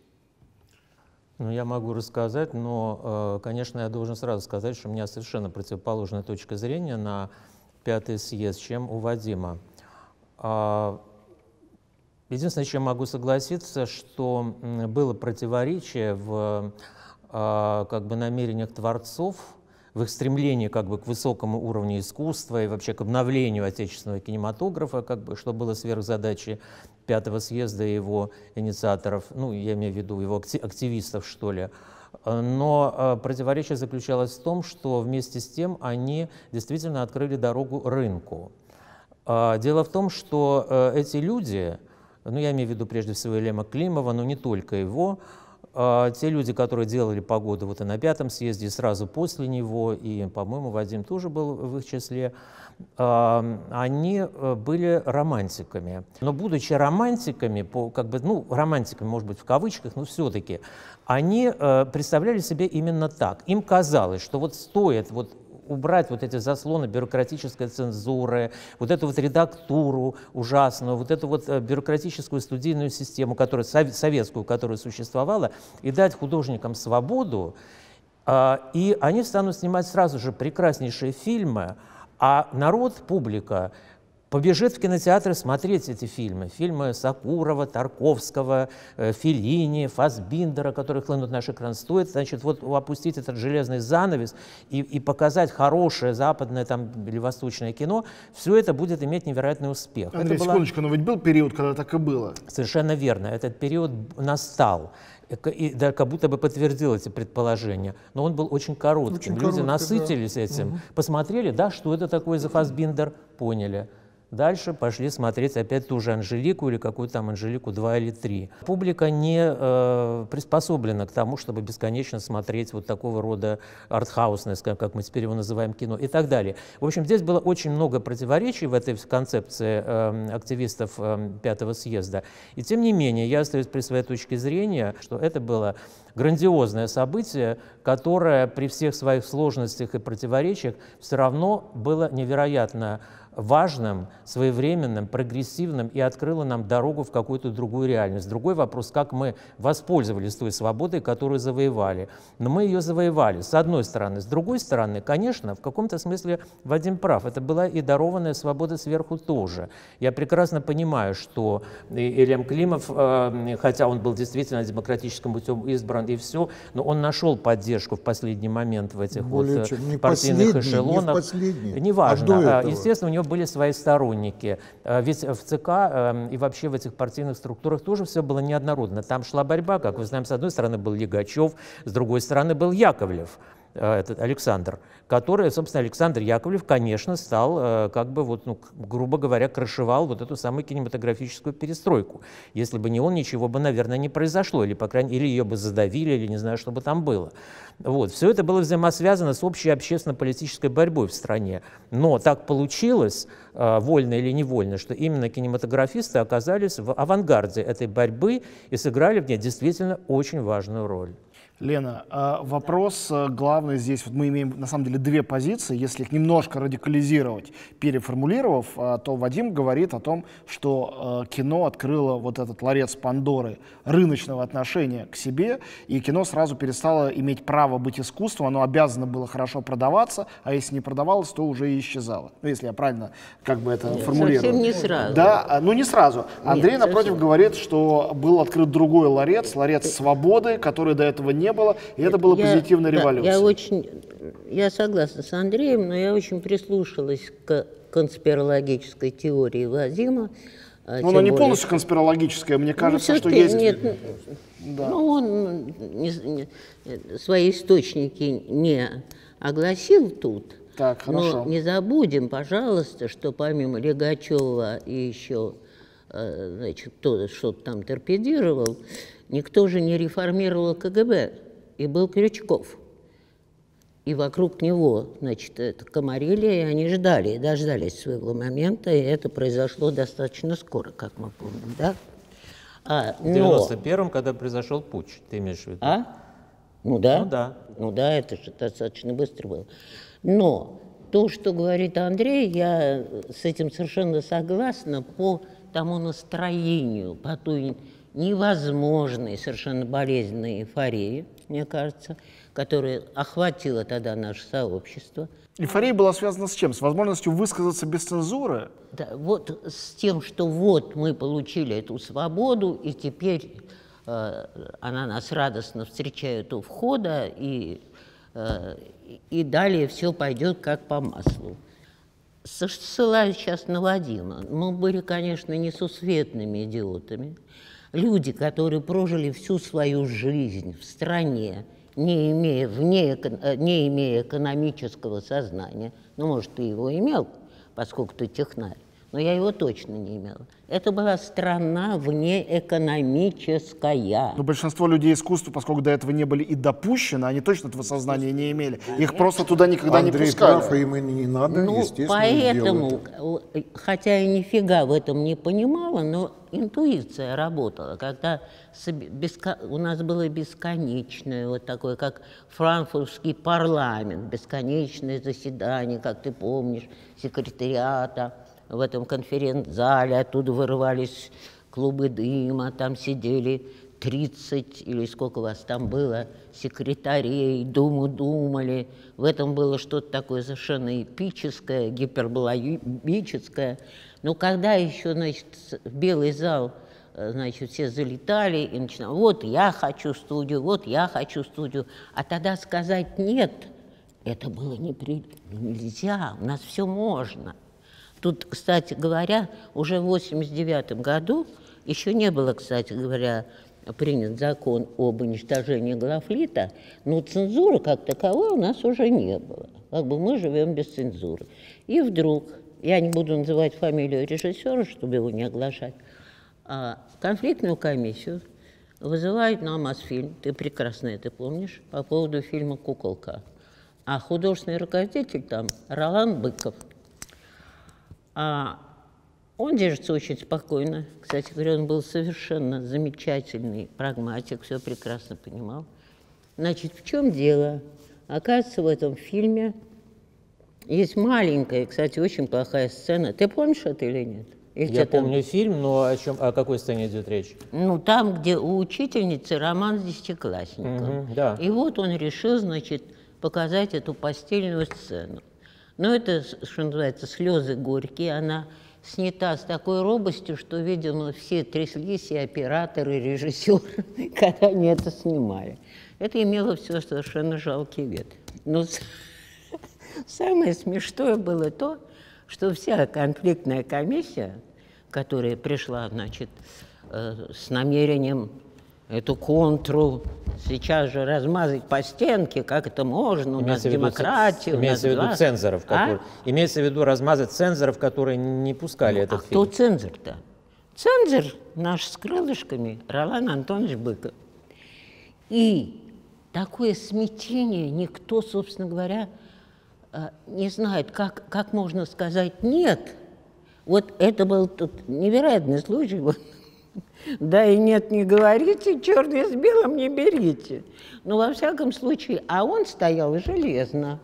Ну, я могу рассказать, но, конечно, я должен сразу сказать, что у меня совершенно противоположная точка зрения на 5-й съезд, чем у Вадима. Единственное, с чем могу согласиться, что было противоречие в как бы намерениях творцов, в их стремлении как бы к высокому уровню искусства и вообще к обновлению отечественного кинематографа, как бы, что было сверхзадачей 5-го съезда и его инициаторов, ну, я имею в виду его активистов, что ли. Но противоречие заключалось в том, что вместе с тем они действительно открыли дорогу рынку. Дело в том, что эти люди, ну, я имею в виду прежде всего Елема Климова, но не только его, те люди, которые делали погоду вот и на 5-м съезде, и сразу после него, и, по-моему, Вадим тоже был в их числе, они были романтиками. Но будучи романтиками, как бы, ну, романтиками, может быть, в кавычках, но все-таки, они представляли себе именно так. Им казалось, что вот стоит вот убрать вот эти заслоны бюрократической цензуры, вот эту вот редактуру ужасную, вот эту вот бюрократическую студийную систему, которая, советскую, которая существовала, и дать художникам свободу, и они станут снимать сразу же прекраснейшие фильмы, а народ, публика, побежит в кинотеатры смотреть эти фильмы. Фильмы Сакурова, Тарковского, Феллини, Фассбиндера, которые хлынут на наш экран. Стоит, значит, вот опустить этот железный занавес и показать хорошее западное там, или восточное кино, все это будет иметь невероятный успех. Андрей, секундочку, но ведь был период, когда так и было. Совершенно верно. Этот период настал. И да, как будто бы подтвердил эти предположения. Но он был очень коротким. Очень Люди короткий, насытились этим, посмотрели, да, что это такое за Фассбиндер, поняли. Дальше пошли смотреть опять ту же Анжелику или какую-то там Анжелику 2 или 3. Публика не приспособлена к тому, чтобы бесконечно смотреть вот такого рода артхаусное, как мы теперь его называем, кино и так далее. В общем, здесь было очень много противоречий в этой концепции активистов Пятого съезда. И тем не менее, я остаюсь при своей точке зрения, что это было грандиозное событие, которое при всех своих сложностях и противоречиях все равно было невероятно важным, своевременным, прогрессивным и открыло нам дорогу в какую-то другую реальность. Другой вопрос, как мы воспользовались той свободой, которую завоевали. Но мы ее завоевали, с одной стороны. С другой стороны, конечно, в каком-то смысле Вадим прав. Это была и дарованная свобода сверху тоже. Я прекрасно понимаю, что Ильям Климов, хотя он был действительно демократическим путем избран и все, но он нашел поддержку в последний момент в этих партийных эшелонах. Неважно. Естественно, у него были свои сторонники. Ведь в ЦК и вообще в этих партийных структурах тоже все было неоднородно. Там шла борьба, как вы знаете, с одной стороны был Лигачев, с другой стороны был Яковлев, этот Александр, который, собственно, Александр Яковлев, конечно, стал, как бы, вот, ну, грубо говоря, крышевал вот эту самую кинематографическую перестройку. Если бы не он, ничего бы, наверное, не произошло, или, по крайней мере, или ее бы задавили, или не знаю, что бы там было. Вот. Все это было взаимосвязано с общей общественно-политической борьбой в стране. Но так получилось, вольно или невольно, что именно кинематографисты оказались в авангарде этой борьбы и сыграли в ней действительно очень важную роль. Лена, вопрос главный здесь. Вот мы имеем, на самом деле, две позиции. Если их немножко радикализировать, переформулировав, то Вадим говорит о том, что кино открыло вот этот ларец Пандоры рыночного отношения к себе, и кино сразу перестало иметь право быть искусством, оно обязано было хорошо продаваться, а если не продавалось, то уже и исчезало. Ну, если я правильно как бы это формулирую. Совсем не сразу. Да, ну не сразу. Андрей, напротив, говорит, что был открыт другой ларец, ларец свободы, который до этого не было, и это была позитивная революция. Я согласна с Андреем, но я очень прислушалась к конспирологической теории Вадима. Но она не полностью конспирологическая, мне кажется, что есть... Нет, да. ну, он свои источники не огласил тут. Так, хорошо. Но не забудем, пожалуйста, что помимо Лигачева и еще, значит, кто-то что-то там торпедировал, никто же не реформировал КГБ, и был Крючков. И вокруг него, значит, это комарили, и они ждали, и дождались своего момента, и это произошло достаточно скоро, как мы помним, да? В 91-м, когда произошел путч, ты имеешь в виду? Ну да. Ну да. Ну да, это же достаточно быстро было. Но то, что говорит Андрей, я с этим совершенно согласна по тому настроению, по той невозможной, совершенно болезненной эйфории, мне кажется, которая охватила тогда наше сообщество. Эйфория была связана с чем? С возможностью высказаться без цензуры? Да, вот с тем, что вот мы получили эту свободу, и теперь она нас радостно встречает у входа, и далее все пойдет как по маслу. Ссылаюсь сейчас на Вадима. Мы были, конечно, несусветными идиотами. Люди, которые прожили всю свою жизнь в стране, не имея экономического сознания, ну, может, ты его имел, поскольку ты технарь, но я его точно не имела. Это была страна внеэкономическая. Но большинство людей искусства, поскольку до этого не были и допущены, они точно этого сознания не имели. Их просто туда никогда не пускали. Андрей прав, им и не надо, Ну, естественно, поэтому, хотя я нифига в этом не понимала, но интуиция работала. Когда у нас было бесконечное, вот такое, как франкфуртский парламент, бесконечное заседание, как ты помнишь, секретариата, в этом конференц-зале, оттуда вырывались клубы дыма, там сидели 30 или сколько вас там было, секретарей, думали. В этом было что-то такое совершенно эпическое, гиперболическое. Но когда еще, значит, в Белый зал, значит, все залетали и начинали, вот я хочу студию, вот я хочу студию. А тогда сказать «нет» — это было нельзя, у нас все можно. Тут, кстати говоря, уже в 1989 году, еще не было, кстати говоря, принят закон об уничтожении Глафлита, но цензуры как таковой у нас уже не было. Как бы мы живем без цензуры. И вдруг, я не буду называть фамилию режиссера, чтобы его не оглашать, конфликтную комиссию вызывает на Мосфильм, ты прекрасно это помнишь, по поводу фильма «Куколка». А художественный руководитель там Ролан Быков. Он держится очень спокойно. Кстати говоря, он был совершенно замечательный прагматик, все прекрасно понимал. Значит, в чем дело? Оказывается, в этом фильме есть маленькая, кстати, очень плохая сцена. Ты помнишь это или нет? Или я помню фильм, но о какой сцене идет речь? Ну, там, где у учительницы роман с десятиклассником. Да. И вот он решил, значит, показать эту постельную сцену. Но это, что называется, слезы горькие. Она снята с такой робостью, что, видимо, все тряслись, и операторы, и режиссеры, когда они это снимали. Это имело все совершенно жалкий вид. Но самое смешное было то, что вся конфликтная комиссия, которая пришла, значит, с намерением эту контру сейчас же размазать по стенке, как это можно, у нас демократия. Имеется в виду цензоров, имеется в виду размазать цензоров, которые не пускали этот фильм. Кто цензор-то? Цензор наш с крылышками Ролан Антонович Быков. И такое смятение никто, собственно говоря, не знает, как можно сказать «нет». Вот это был тут невероятный случай. Да и нет, не говорите, черное с белым не берите. Но во всяком случае, а он стоял железно,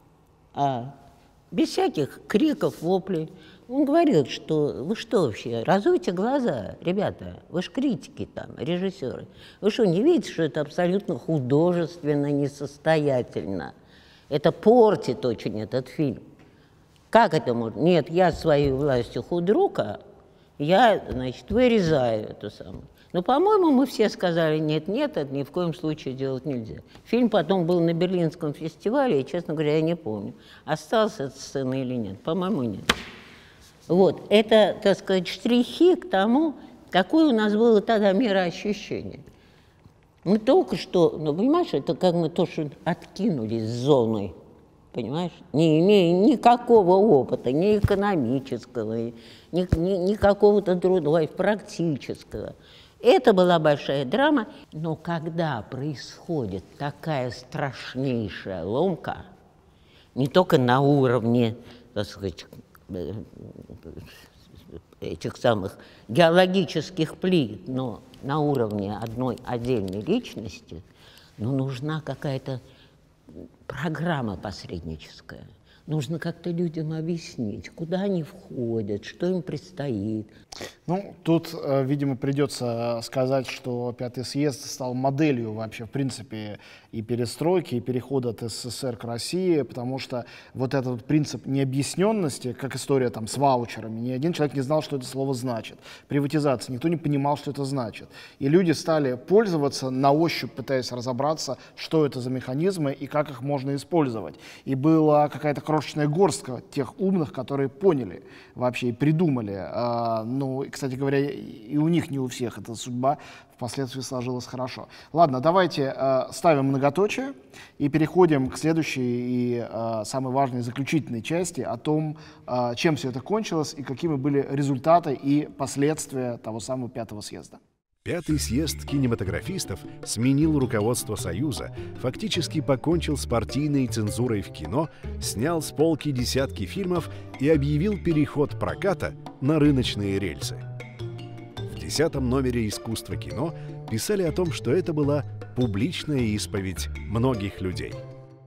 без всяких криков, воплей. Он говорил, что вы что вообще, разуйте глаза, ребята, вы ж критики там, режиссеры. Вы что, не видите, что это абсолютно художественно, несостоятельно? Это портит очень этот фильм. Как это можно? Нет, я своей властью худрука, я, значит, вырезаю эту самую. Но, по-моему, мы все сказали, нет, это ни в коем случае делать нельзя. Фильм потом был на Берлинском фестивале, и, честно говоря, я не помню, осталась эта сцена или нет. По-моему, нет. Вот, это, так сказать, штрихи к тому, какое у нас было тогда мироощущение. Мы только что, ну, понимаешь, это как мы то, что откинулись с зоны, понимаешь, не имея никакого опыта, ни экономического, ни какого-то другого, практического. Это была большая драма, но когда происходит такая страшнейшая ломка, не только на уровне, так сказать, этих самых геологических плит, но на уровне одной отдельной личности, ну, нужна какая-то программа посредническая. Нужно как-то людям объяснить, куда они входят, что им предстоит. Ну, тут, видимо, придется сказать, что Пятый съезд стал моделью вообще, в принципе, и перестройки, и перехода от СССР к России, потому что вот этот принцип необъясненности, как история там с ваучерами, ни один человек не знал, что это слово значит. Приватизация, никто не понимал, что это значит. И люди стали пользоваться на ощупь, пытаясь разобраться, что это за механизмы и как их можно использовать. И была какая-то крошечная горстка тех умных, которые поняли вообще и придумали. Ну, кстати говоря, и у них, не у всех эта судьба впоследствии сложилась хорошо. Ладно, давайте ставим многоточие и переходим к следующей и самой важной заключительной части о том, чем все это кончилось и какими были результаты и последствия того самого Пятого съезда. Пятый съезд кинематографистов сменил руководство Союза, фактически покончил с партийной цензурой в кино, снял с полки десятки фильмов и объявил переход проката на рыночные рельсы. В 10-м номере «Искусство кино» писали о том, что это была публичная исповедь многих людей.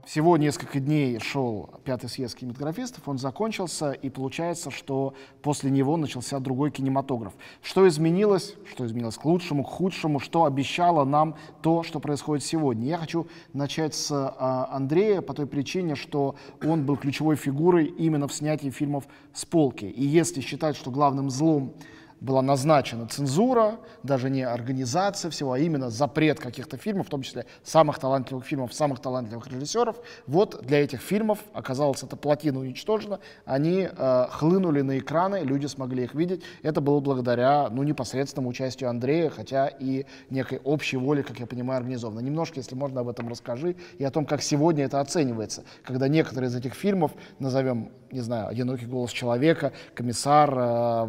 Всего несколько дней шел 5-й съезд кинематографистов, он закончился, и получается, что после него начался другой кинематограф. Что изменилось? Что изменилось к лучшему, к худшему? Что обещало нам то, что происходит сегодня? Я хочу начать с Андрея по той причине, что он был ключевой фигурой именно в снятии фильмов с полки. И если считать, что главным злом была назначена цензура, даже не организация всего, а именно запрет каких-то фильмов, в том числе самых талантливых фильмов, самых талантливых режиссеров. Вот для этих фильмов оказалась эта плотина уничтожена, они хлынули на экраны, люди смогли их видеть. Это было благодаря непосредственному участию Андрея, хотя и некой общей воле, как я понимаю, организовано. Немножко, если можно, об этом расскажи и о том, как сегодня это оценивается, когда некоторые из этих фильмов, назовем, не знаю, «Одинокий голос человека», «Комиссар»,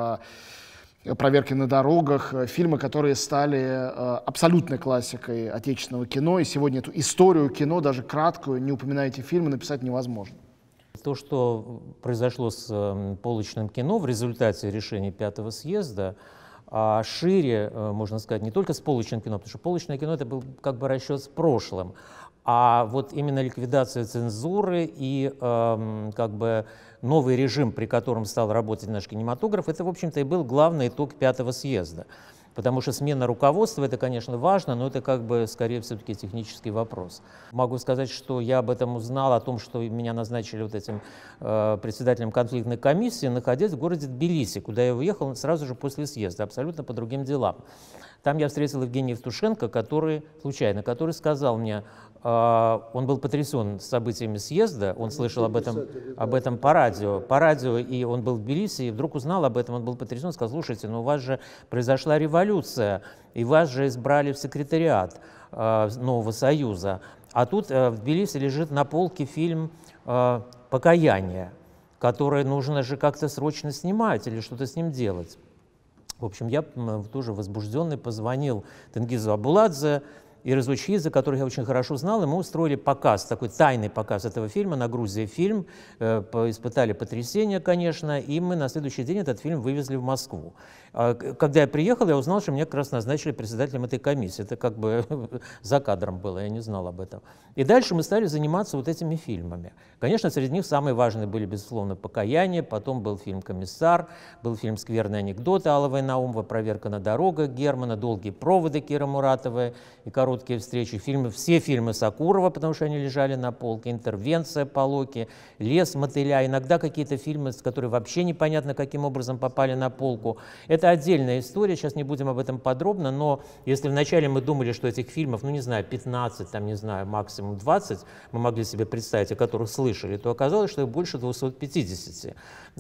«Проверки на дорогах», фильмы, которые стали абсолютной классикой отечественного кино, и сегодня эту историю кино, даже краткую, не упоминая эти фильмы, написать невозможно. То, что произошло с полочным кино в результате решения 5-го съезда, а шире, можно сказать, не только с полочным кино, потому что полочное кино — это был как бы расчет с прошлым, а вот именно ликвидация цензуры и как бы новый режим, при котором стал работать наш кинематограф, это, в общем-то, и был главный итог 5-го съезда. Потому что смена руководства — это, конечно, важно, но это как бы, скорее, все-таки технический вопрос. Могу сказать, что я об этом узнал, о том, что меня назначили вот этим председателем конфликтной комиссии, находясь в городе Тбилиси, куда я уехал сразу же после съезда, абсолютно по другим делам. Там я встретил Евгения Евтушенко, который сказал мне, он был потрясен событиями съезда, он слышал об этом по радио, и он был в Тбилиси, и вдруг узнал об этом, он был потрясен, сказал: слушайте, у вас же произошла революция, и вас же избрали в секретариат нового союза, а тут в Тбилиси лежит на полке фильм «Покаяние», который нужно же как-то срочно снимать или что-то с ним делать. В общем, я тоже возбужденный позвонил Тенгизу Абуладзе и Резучидзе, которых я очень хорошо знал, и мы устроили показ, такой тайный показ этого фильма на Грузия фильм, испытали потрясение, конечно, и мы на следующий день этот фильм вывезли в Москву. Когда я приехал, я узнал, что меня как раз назначили председателем этой комиссии. Это как бы за кадром было, я не знал об этом. И дальше мы стали заниматься вот этими фильмами. Конечно, среди них самые важные были, безусловно, «Покаяние», потом был фильм «Комиссар», был фильм «Скверные анекдоты» Алловой Наумова, «Проверка на дорогах» Германа, «Долгие проводы» Киры Муратовой и «Короткие встречи». Все фильмы Сакурова, потому что они лежали на полке, «Интервенция» Полоки, «Лес мотыля», иногда какие-то фильмы, которые вообще непонятно каким образом попали на полку. Это отдельная история, сейчас не будем об этом подробно, но если вначале мы думали, что этих фильмов, 15, максимум 20, мы могли себе представить, о которых слышали, то оказалось, что их больше 250.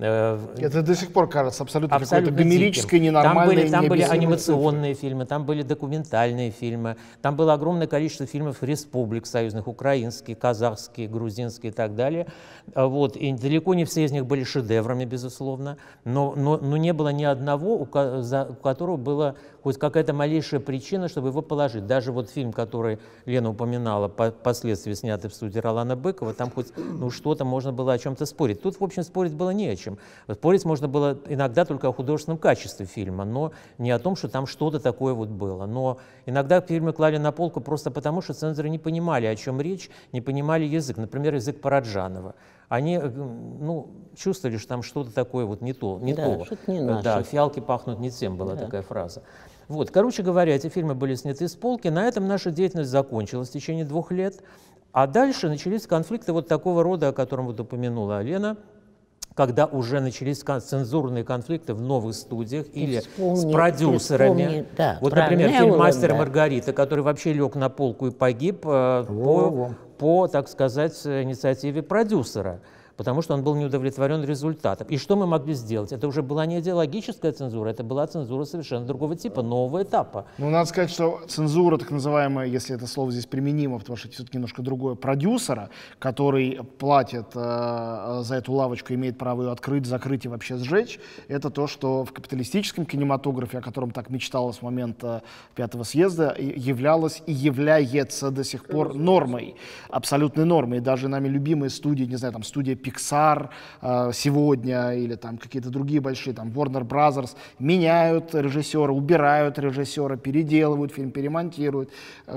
Это до сих пор кажется абсолютно какой-то гомерической, ненормальной, Там были анимационные фильмы, там были документальные фильмы, там было огромное количество фильмов республик союзных, украинские, казахские, грузинские и так далее. И далеко не все из них были шедеврами, безусловно, но не было ни одного, у которого была хоть какая-то малейшая причина, чтобы его положить. Даже вот фильм, который Лена упоминала, впоследствии снятый в студии Ролана Быкова, там хоть что-то можно было о чем-то спорить. Тут, в общем, спорить было не о чем. Спорить можно было иногда только о художественном качестве фильма, но не о том, что там что-то такое вот было. Но иногда фильмы клали на полку просто потому, что цензоры не понимали, о чем речь, не понимали язык. Например, язык Параджанова. Они чувствовали, что там что-то такое вот не то. Что-то не наше. Да, фиалки пахнут не тем, была такая фраза. Короче говоря, эти фильмы были сняты с полки. На этом наша деятельность закончилась в течение 2 лет. А дальше начались конфликты вот такого рода, о котором вот упомянула Лена, когда уже начались цензурные конфликты в новых студиях или с продюсерами. Например, фильм «Мастер и Маргарита», который вообще лег на полку и погиб по, так сказать, инициативе продюсера, потому что он был не удовлетворен результатом. И что мы могли сделать? Это уже была не идеологическая цензура, это была цензура совершенно другого типа, нового этапа. Надо сказать, что цензура, так называемая, если это слово здесь применимо, потому что это все-таки немножко другое, продюсера, который платит за эту лавочку, имеет право ее открыть, закрыть и вообще сжечь, это то, что в капиталистическом кинематографе, о котором так мечталось с момента 5-го съезда, являлось и является до сих пор нормой, абсолютной нормой. И даже нами любимые студии, не знаю, там студия Pixar сегодня, или там какие-то другие большие, там Warner Brothers, меняют режиссера, убирают режиссера, переделывают фильм, перемонтируют,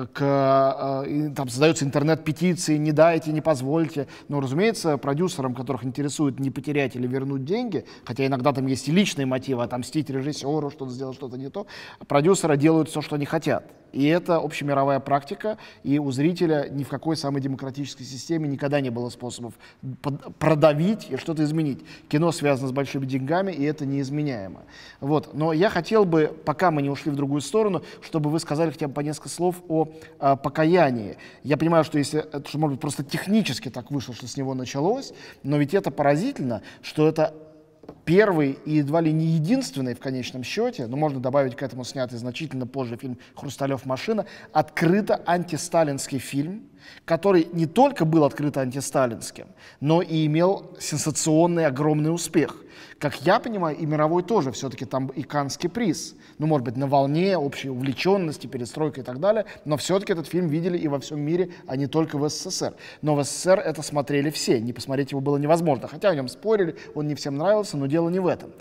там создаются интернет-петиции, не дайте, не позвольте. Но, разумеется, продюсерам, которых интересует не потерять или вернуть деньги, хотя иногда там есть и личные мотивы, отомстить режиссеру, что-то сделать, что-то не то, продюсеры делают все, что они хотят. И это общемировая практика, и у зрителя ни в какой самой демократической системе никогда не было способов продавить и что-то изменить. Кино связано с большими деньгами, и это неизменяемо. Вот. Но я хотел бы, пока мы не ушли в другую сторону, чтобы вы сказали хотя бы по несколько слов о покаянии. Я понимаю, что если это, может быть, просто технически так вышло, что с него началось, но ведь это поразительно, что это первый и едва ли не единственный в конечном счете, но можно добавить к этому снятый значительно позже фильм «Хрусталев машина», открыто антисталинский фильм, который не только был открыто антисталинским, но и имел сенсационный огромный успех. Как я понимаю, и мировой тоже, все-таки там и Каннский приз. Ну, может быть, на волне общей увлеченности, перестройка и так далее, но все-таки этот фильм видели и во всем мире, а не только в СССР. Но в СССР это смотрели все, не посмотреть его было невозможно. Хотя о нем спорили, он не всем нравился, но дело не в этом.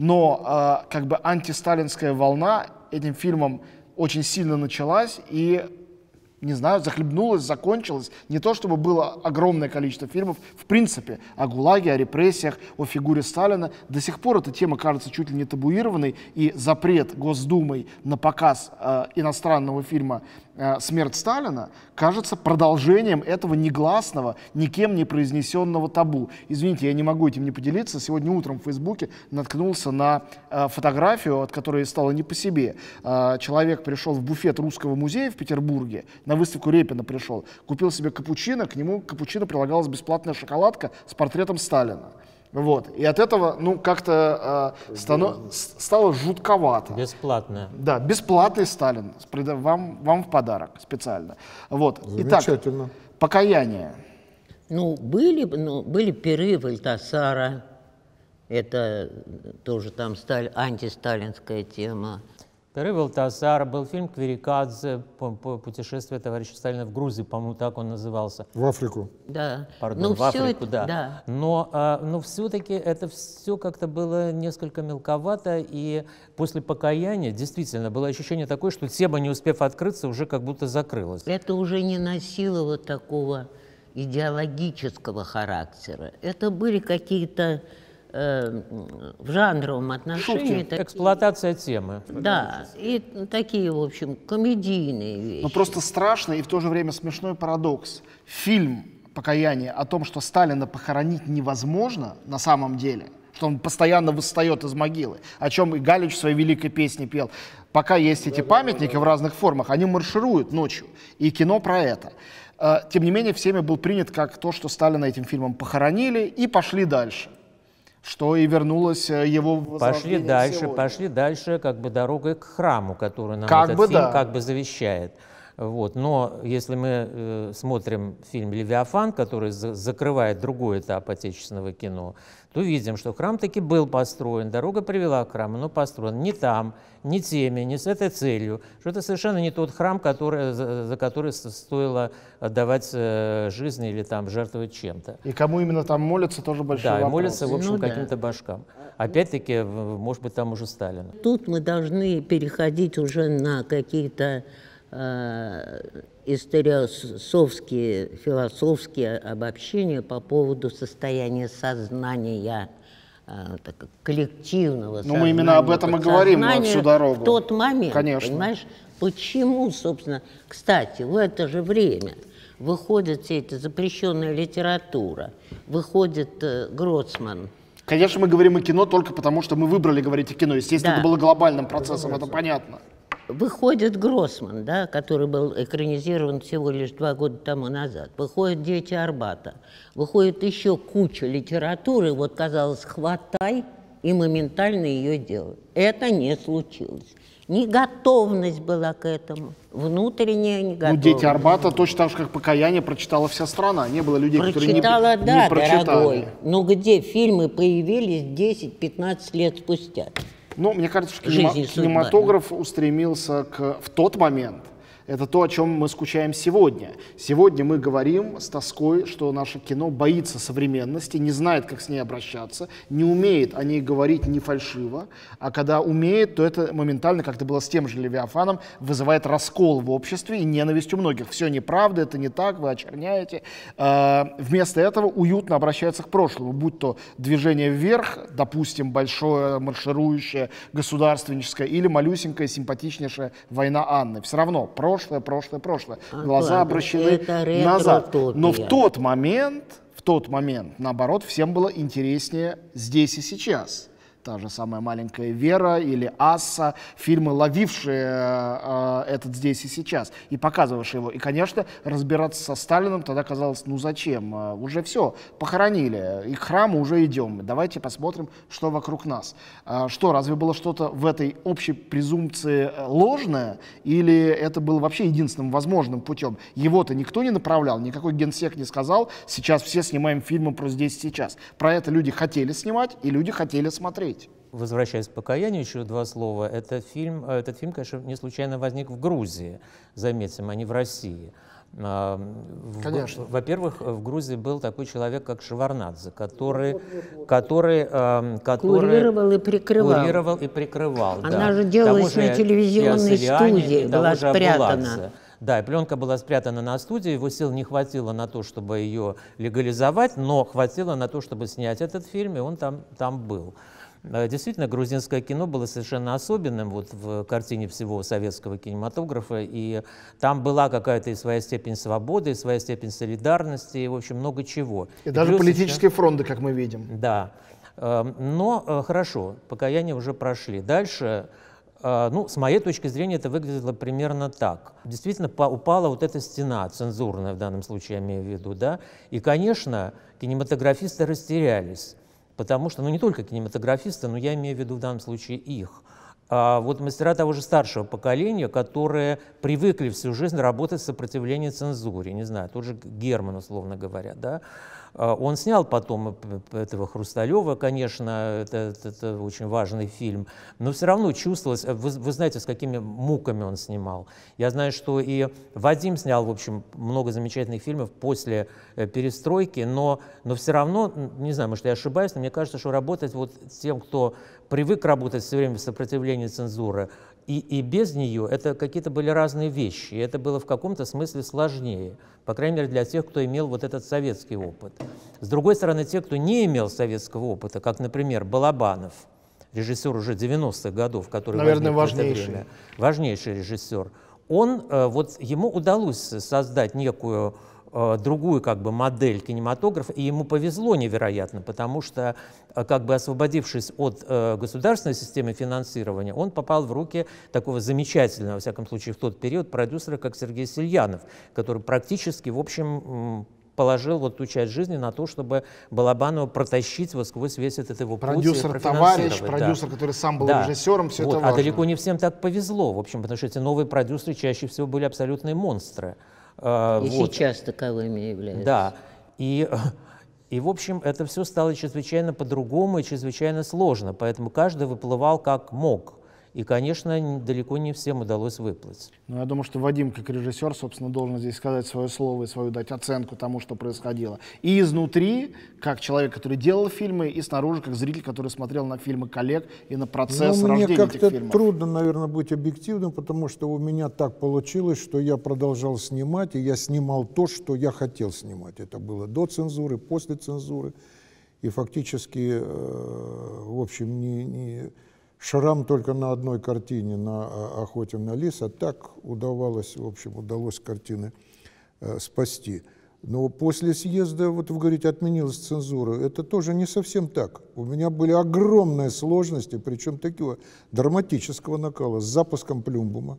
Но как бы антисталинская волна этим фильмом очень сильно началась и, не знаю, захлебнулась, закончилась. Не то чтобы было огромное количество фильмов, в принципе, о ГУЛАГе, о репрессиях, о фигуре Сталина. До сих пор эта тема кажется чуть ли не табуированной, и запрет Госдумой на показ иностранного фильма «Смерть Сталина» кажется продолжением этого негласного, никем не произнесенного табу. Извините, я не могу этим не поделиться. Сегодня утром в Фейсбуке наткнулся на фотографию, от которой стало не по себе. Человек пришел в буфет Русского музея в Петербурге, на выставку Репина пришел, купил себе капучино, к нему к капучино прилагалась бесплатная шоколадка с портретом Сталина. Вот. И от этого, ну, как-то стало жутковато. Бесплатная. Да, бесплатный Сталин. Вам в подарок специально. Вот. Замечательно. Итак, покаяние. Ну, были пиры Вальтасара, это тоже там антисталинская тема. «Пиры Валтасара», был фильм Кверикадзе «Путешествие товарища Сталина в Грузию», по-моему, так он назывался. В Африку. Да. Пардон, в Африку, это, да. Но все-таки это все как-то было несколько мелковато, и после покаяния действительно было ощущение такое, что тема, не успев открыться, уже как будто закрылась. Это уже не носило вот такого идеологического характера. Это были какие-то в жанровом отношении... Эксплуатация темы. Да, и такие, в общем, комедийные вещи. Но просто страшный и в то же время смешной парадокс. Фильм «Покаяние» о том, что Сталина похоронить невозможно на самом деле, что он постоянно восстает из могилы, о чем и Галич в своей великой песне пел. Пока есть эти памятники в разных формах, они маршируют ночью. И кино про это. Тем не менее, всеми был принят как то, что Сталина этим фильмом похоронили и пошли дальше. Что и вернулось его возрождение Пошли дальше, как бы дорогой к храму, который нам как этот бы, фильм да. как бы завещает. Вот. Но если мы смотрим фильм «Левиафан», который закрывает другой этап отечественного кино, то видим, что храм таки был построен, дорога привела к храму, но построен не там, не теми, не с этой целью, что это совершенно не тот храм, за который стоило отдавать жизнь или там жертвовать чем-то. И кому именно там молятся, тоже большой вопрос. Да, и молятся, в общем, Ну да. каким-то башкам. Опять-таки, может быть, там уже Сталину. Тут мы должны переходить уже на какие-то историосовские, философские обобщения по поводу состояния сознания, коллективного сознания. Ну, мы именно об этом и говорим всю дорогу. В тот момент, Конечно. понимаешь, почему, собственно, кстати, в это же время выходит вся эта запрещенная литература, выходит Гроцман. Конечно, мы говорим о кино только потому, что мы выбрали говорить о кино. Естественно, Да. это было глобальным процессом, это понятно. Выходит Гроссман, да, который был экранизирован всего лишь 2 года тому назад. Выходит «Дети Арбата». Выходит еще куча литературы. Вот, казалось, хватай и моментально ее делай. Это не случилось. Неготовность была к этому. Внутренняя Ну, неготовность. «Дети Арбата» точно так же, как «Покаяние», прочитала вся страна. Не было людей, которые Прочитала, да, не прочитали. дорогой. Но где фильмы появились 10-15 лет спустя? Ну, мне кажется, что Жизнь и судьба, кинематограф устремился в тот момент Это то, о чем мы скучаем сегодня. Сегодня мы говорим с тоской, что наше кино боится современности, не знает, как с ней обращаться, не умеет о ней говорить не фальшиво, а когда умеет, то это моментально, как это было с тем же «Левиафаном», вызывает раскол в обществе и ненависть у многих. Все неправда, это не так, вы очерняете. Вместо этого уютно обращается к прошлому, будь то «Движение вверх», допустим, большое марширующее государственническое, или малюсенькая симпатичнейшая «Война Анны». Все равно прошлое. Глаза обращены назад. Но в тот момент, наоборот, всем было интереснее здесь и сейчас. Та же самая «Маленькая Вера» или «Асса», фильмы, ловившие этот здесь и сейчас и показывавшие его. И, конечно, разбираться со Сталиным тогда казалось, ну зачем? Уже все, похоронили, и к храму уже идем. Давайте посмотрим, что вокруг нас. Что, разве было что-то в этой общей презумпции ложное? Или это было вообще единственным возможным путем? Его-то никто не направлял, никакой генсек не сказал, сейчас все снимаем фильмы про здесь и сейчас. Про это люди хотели снимать, и люди хотели смотреть. Возвращаясь к «Покаянию», еще два слова. Этот фильм, конечно, не случайно возник в Грузии, заметим, а не в России. Конечно. Во-первых, в Грузии был такой человек, как Шеварднадзе, который курировал и прикрывал. Она же делалась на телевизионной студии, была спрятана. Да, и пленка была спрятана на студии, его сил не хватило на то, чтобы ее легализовать, но хватило на то, чтобы снять этот фильм, и он там был. Действительно, грузинское кино было совершенно особенным вот в картине всего советского кинематографа, и там была какая-то и своя степень свободы, и своя степень солидарности, и, в общем, много чего. И даже политические фронты, как мы видим. Да. Но хорошо, «Покаяние» уже прошли. Дальше, ну, с моей точки зрения, это выглядело примерно так. Действительно, упала вот эта стена, цензурная в данном случае, я имею в виду, да, и, конечно, кинематографисты растерялись. Потому что, ну не только кинематографисты, но я имею в виду в данном случае их. Вот мастера того же старшего поколения, которые привыкли всю жизнь работать в сопротивлении цензуре, не знаю, тот же Герман, условно говоря, да. Он снял потом этого Хрусталева, конечно, это очень важный фильм, но все равно чувствовалось, вы знаете, с какими муками он снимал. Я знаю, что и Вадим снял, в общем, много замечательных фильмов после перестройки, но все равно, не знаю, может, я ошибаюсь, но мне кажется, что работать вот с тем, кто привык работать все время в сопротивлении цензуры, и без нее, это какие-то были разные вещи, и это было в каком-то смысле сложнее, по крайней мере, для тех, кто имел вот этот советский опыт. С другой стороны, те, кто не имел советского опыта, как, например, Балабанов, режиссер уже 90-х годов, который, наверное, важнейший режиссер, вот ему удалось создать некую другую как бы модель кинематографа, и ему повезло невероятно, потому что, как бы освободившись от государственной системы финансирования, он попал в руки такого замечательного, во всяком случае в тот период, продюсера, как Сергей Сельянов, который практически, в общем, положил вот ту часть жизни на то, чтобы Балабанова протащить вот сквозь весь этот его путь. Продюсер-товарищ, продюсер, который сам был режиссером, все это важно. А далеко не всем так повезло, в общем, потому что эти новые продюсеры чаще всего были абсолютные монстры. Сейчас таковыми являются. Да, и в общем, это все стало чрезвычайно по-другому и чрезвычайно сложно, поэтому каждый выплывал как мог. И, конечно, далеко не всем удалось выплыть. Ну, я думаю, что Вадим, как режиссер, собственно, должен здесь сказать свое слово и свою дать оценку тому, что происходило. И изнутри, как человек, который делал фильмы, и снаружи, как зритель, который смотрел на фильмы коллег и на процесс рождения этих фильмов. Мне как-то трудно, наверное, быть объективным, потому что у меня так получилось, что я продолжал снимать, и я снимал то, что я хотел снимать. Это было до цензуры, после цензуры. И фактически, в общем, шрам только на одной картине, на «Охоте на лис», а так удалось картины спасти. Но после съезда, вот вы говорите, отменилась цензура, это тоже не совсем так. У меня были огромные сложности, причем такого драматического накала, с запуском Плюмбума.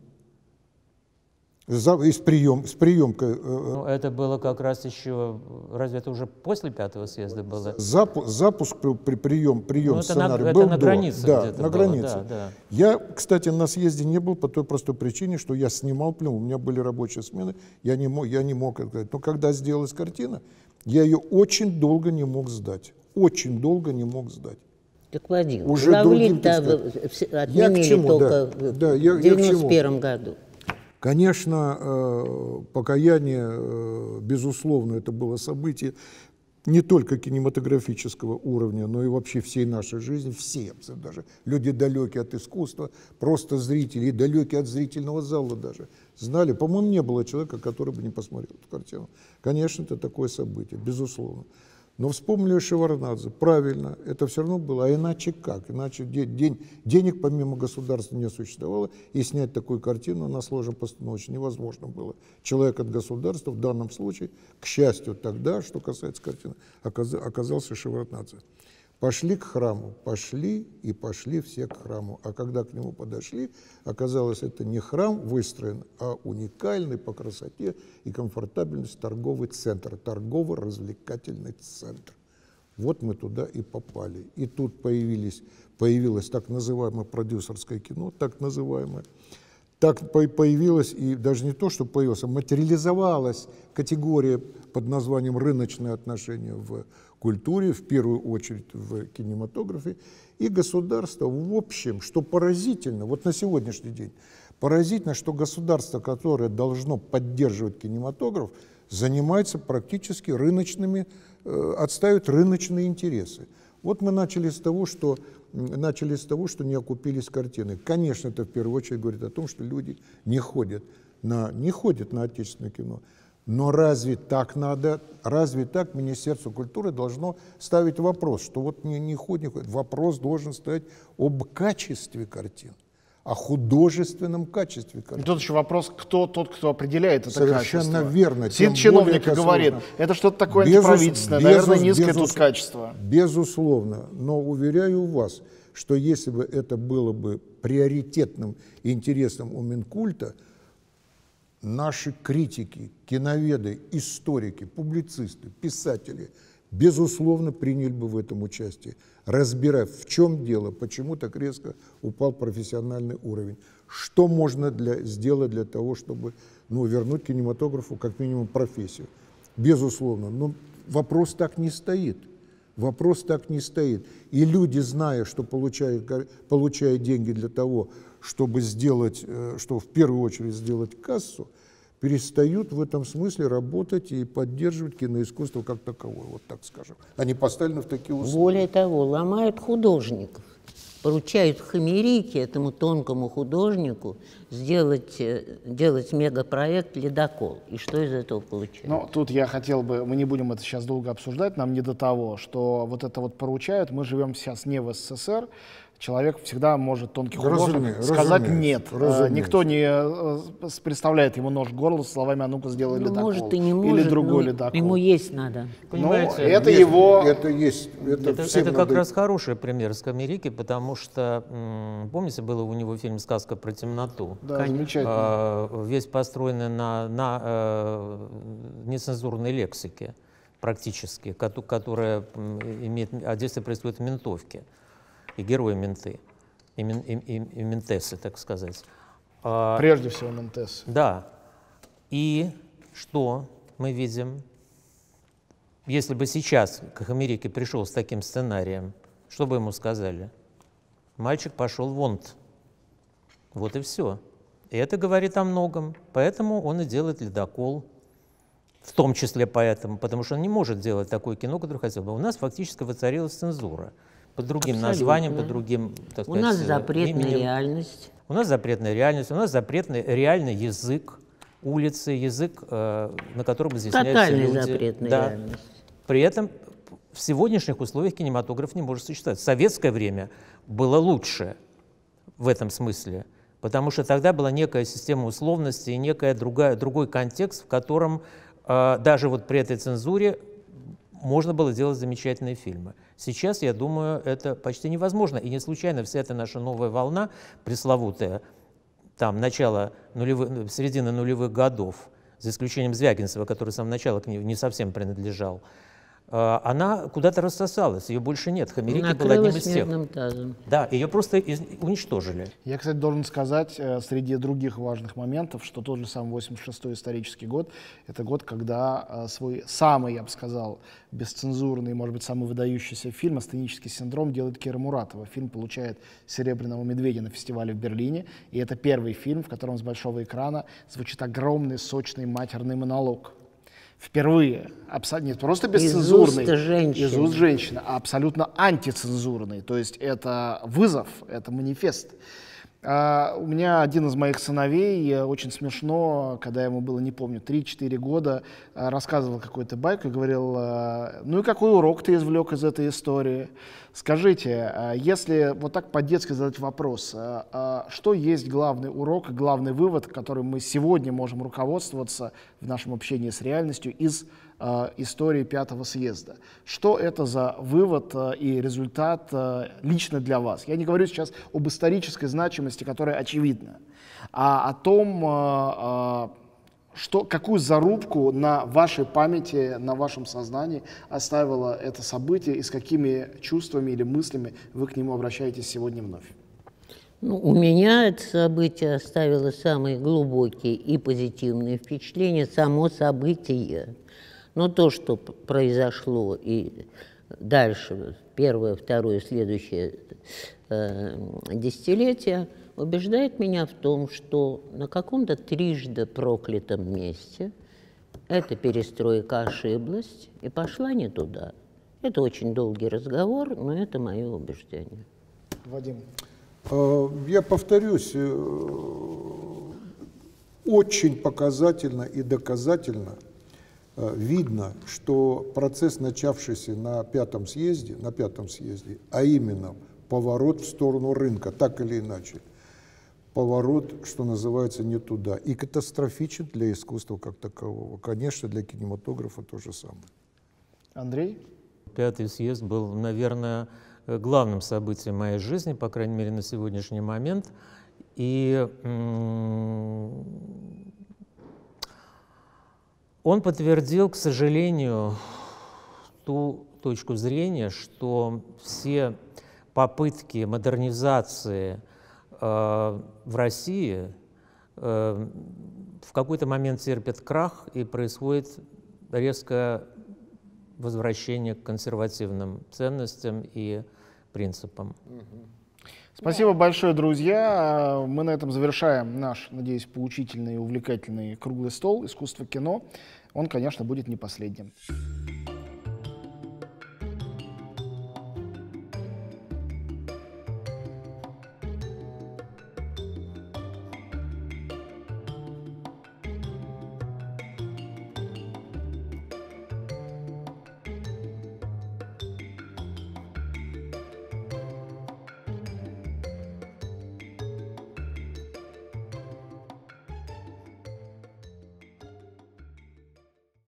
С приемкой. Ну, это было как раз еще, разве это уже после 5-го съезда было? Запуск прием сценария был на границе. Да, на границе. Да, да. Я, кстати, на съезде не был по той простой причине, что я снимал Плюмбум. У меня были рабочие смены, я не мог это. Но когда сделалась картина, я ее очень долго не мог сдать. Очень долго не мог сдать. Так, Вадим, уже Лавлит отменили только в 91 году. Конечно, покаяние, безусловно, это было событие не только кинематографического уровня, но и вообще всей нашей жизни, все, даже люди далекие от искусства, просто зрители, и далекие от зрительного зала даже, знали. По-моему, не было человека, который бы не посмотрел эту картину. Конечно, это такое событие, безусловно. Но вспомнили Шеварднадзе, правильно, это все равно было, а иначе как? Иначе денег помимо государства не существовало, и снять такую картину на сложно-постановочно невозможно было. Человек от государства в данном случае, к счастью, тогда, что касается картины, оказался Шеварднадзе. Пошли к храму, пошли и пошли все к храму. А когда к нему подошли, оказалось, это не храм выстроен, а уникальный по красоте и комфортабельности торговый центр, торгово-развлекательный центр. Вот мы туда и попали. И тут появилось так называемое продюсерское кино, так называемое. Так появилась, и даже не то, что появилась, а материализовалась категория под названием «рыночные отношения в культуре», в первую очередь в кинематографе, и государство в общем, что поразительно, вот на сегодняшний день, поразительно, что государство, которое должно поддерживать кинематограф, занимается практически рыночными, отстаивает рыночные интересы. Вот мы начали с того, что не окупились картины. Конечно, это в первую очередь говорит о том, что люди не ходят на отечественное кино. Но разве так Министерство культуры должно ставить вопрос, что вот не ходит, вопрос должен стоять об качестве картин, о художественном качестве картин. И тут еще вопрос, кто тот, кто определяет это качество. Совершенно верно. Чиновник говорит, это что-то такое антиправительственное, наверное, низкое тут качество. Безусловно, но уверяю вас, что если бы это было бы приоритетным и интересным у Минкульта, наши критики, киноведы, историки, публицисты, писатели, безусловно, приняли бы в этом участие, разбирая, в чем дело, почему так резко упал профессиональный уровень, что можно сделать для того, чтобы вернуть кинематографу как минимум профессию. Безусловно, но вопрос так не стоит. Вопрос так не стоит. И люди, зная, что получают деньги для того, чтобы в первую очередь сделать кассу, перестают в этом смысле работать и поддерживать киноискусство как таковое, вот так скажем. Они поставлены в такие условия. Более того, ломают художников, поручают хомярике, этому тонкому художнику, делать мегапроект «Ледокол». И что из этого получается? Ну, тут я хотел бы, мы не будем это сейчас долго обсуждать, нам не до того, что вот это вот поручают, мы живем сейчас не в СССР, человек всегда может, тонкий художник, сказать «нет». Никто не представляет ему нож в горло с словами «а ну-ка сделай ледокол». Может и не может, или другой ледокол. Ему есть надо. Понимаете, это его... Это как раз хороший пример Скамерики, потому что, помните, был у него фильм «Сказка про темноту»? Да, замечательно. Весь построенный на нецензурной лексике практически, которая имеет, а действие происходит в ментовке. И герои менты, и ментессы, так сказать. Прежде всего ментессы. Да. И что мы видим? Если бы сейчас к Хомярике пришел с таким сценарием, что бы ему сказали? Мальчик пошел вон. Вот и все. И это говорит о многом. Поэтому он и делает «Ледокол». В том числе поэтому, потому что он не может делать такое кино, которое хотел бы. У нас фактически воцарилась цензура. Под другим названием, под другим, так сказать, у нас запретная именем. Реальность. У нас запретная реальность, у нас запретный реальный язык улицы, язык, на котором изъясняются Тотальная люди. запретная реальность. При этом в сегодняшних условиях кинематограф не может существовать. В советское время было лучше в этом смысле, потому что тогда была некая система условностей и другой контекст, в котором даже вот при этой цензуре можно было делать замечательные фильмы. Сейчас, я думаю, это почти невозможно. И не случайно вся эта наша новая волна, пресловутая, там, середины нулевых годов, за исключением Звягинцева, который с самого начала к ней не совсем принадлежал, она куда-то рассосалась, ее больше нет. Хамерики был одним Накрылась из тех. медным тазом. Да, ее просто уничтожили. Я, кстати, должен сказать, среди других важных моментов, что тот же самый 86-й исторический год — это год, когда свой самый, я бы сказал, бесцензурный, может быть, самый выдающийся фильм «Астенический синдром» делает Кира Муратова. Фильм получает «Серебряного медведя» на фестивале в Берлине, и это первый фильм, в котором с большого экрана звучит огромный, сочный матерный монолог. Впервые, не просто бесцензурный, из уст женщины, а абсолютно антицензурный. То есть это вызов, это манифест. У меня один из моих сыновей, очень смешно, когда ему было, не помню, 3-4 года, рассказывал какую-то байку и говорил: ну и какой урок ты извлек из этой истории? Скажите, если вот так по-детски задать вопрос, что есть главный урок и главный вывод, которым мы сегодня можем руководствоваться в нашем общении с реальностью из истории Пятого съезда? Что это за вывод и результат лично для вас? Я не говорю сейчас об исторической значимости, которая очевидна, а о том, какую зарубку на вашей памяти, на вашем сознании оставило это событие и с какими чувствами или мыслями вы к нему обращаетесь сегодня вновь? Ну, у меня это событие оставило самые глубокие и позитивные впечатления, само событие. Но то, что произошло и дальше, первое, второе, следующее десятилетие, убеждает меня в том, что на каком-то трижды проклятом месте эта перестройка ошиблась и пошла не туда. Это очень долгий разговор, но это мое убеждение. Вадим. Я повторюсь, очень показательно и доказательно видно, что процесс, начавшийся на Пятом съезде, а именно поворот в сторону рынка, так или иначе, поворот, что называется, не туда, и катастрофичен для искусства как такового. Конечно, для кинематографа то же самое. Андрей? Пятый съезд был, наверное, главным событием моей жизни, по крайней мере, на сегодняшний момент. И он подтвердил, к сожалению, ту точку зрения, что все попытки модернизации в России в какой-то момент терпят крах, и происходит резкое возвращение к консервативным ценностям и принципам. Спасибо большое, друзья. Мы на этом завершаем наш, надеюсь, поучительный и увлекательный круглый стол «Искусство кино». Он, конечно, будет не последним.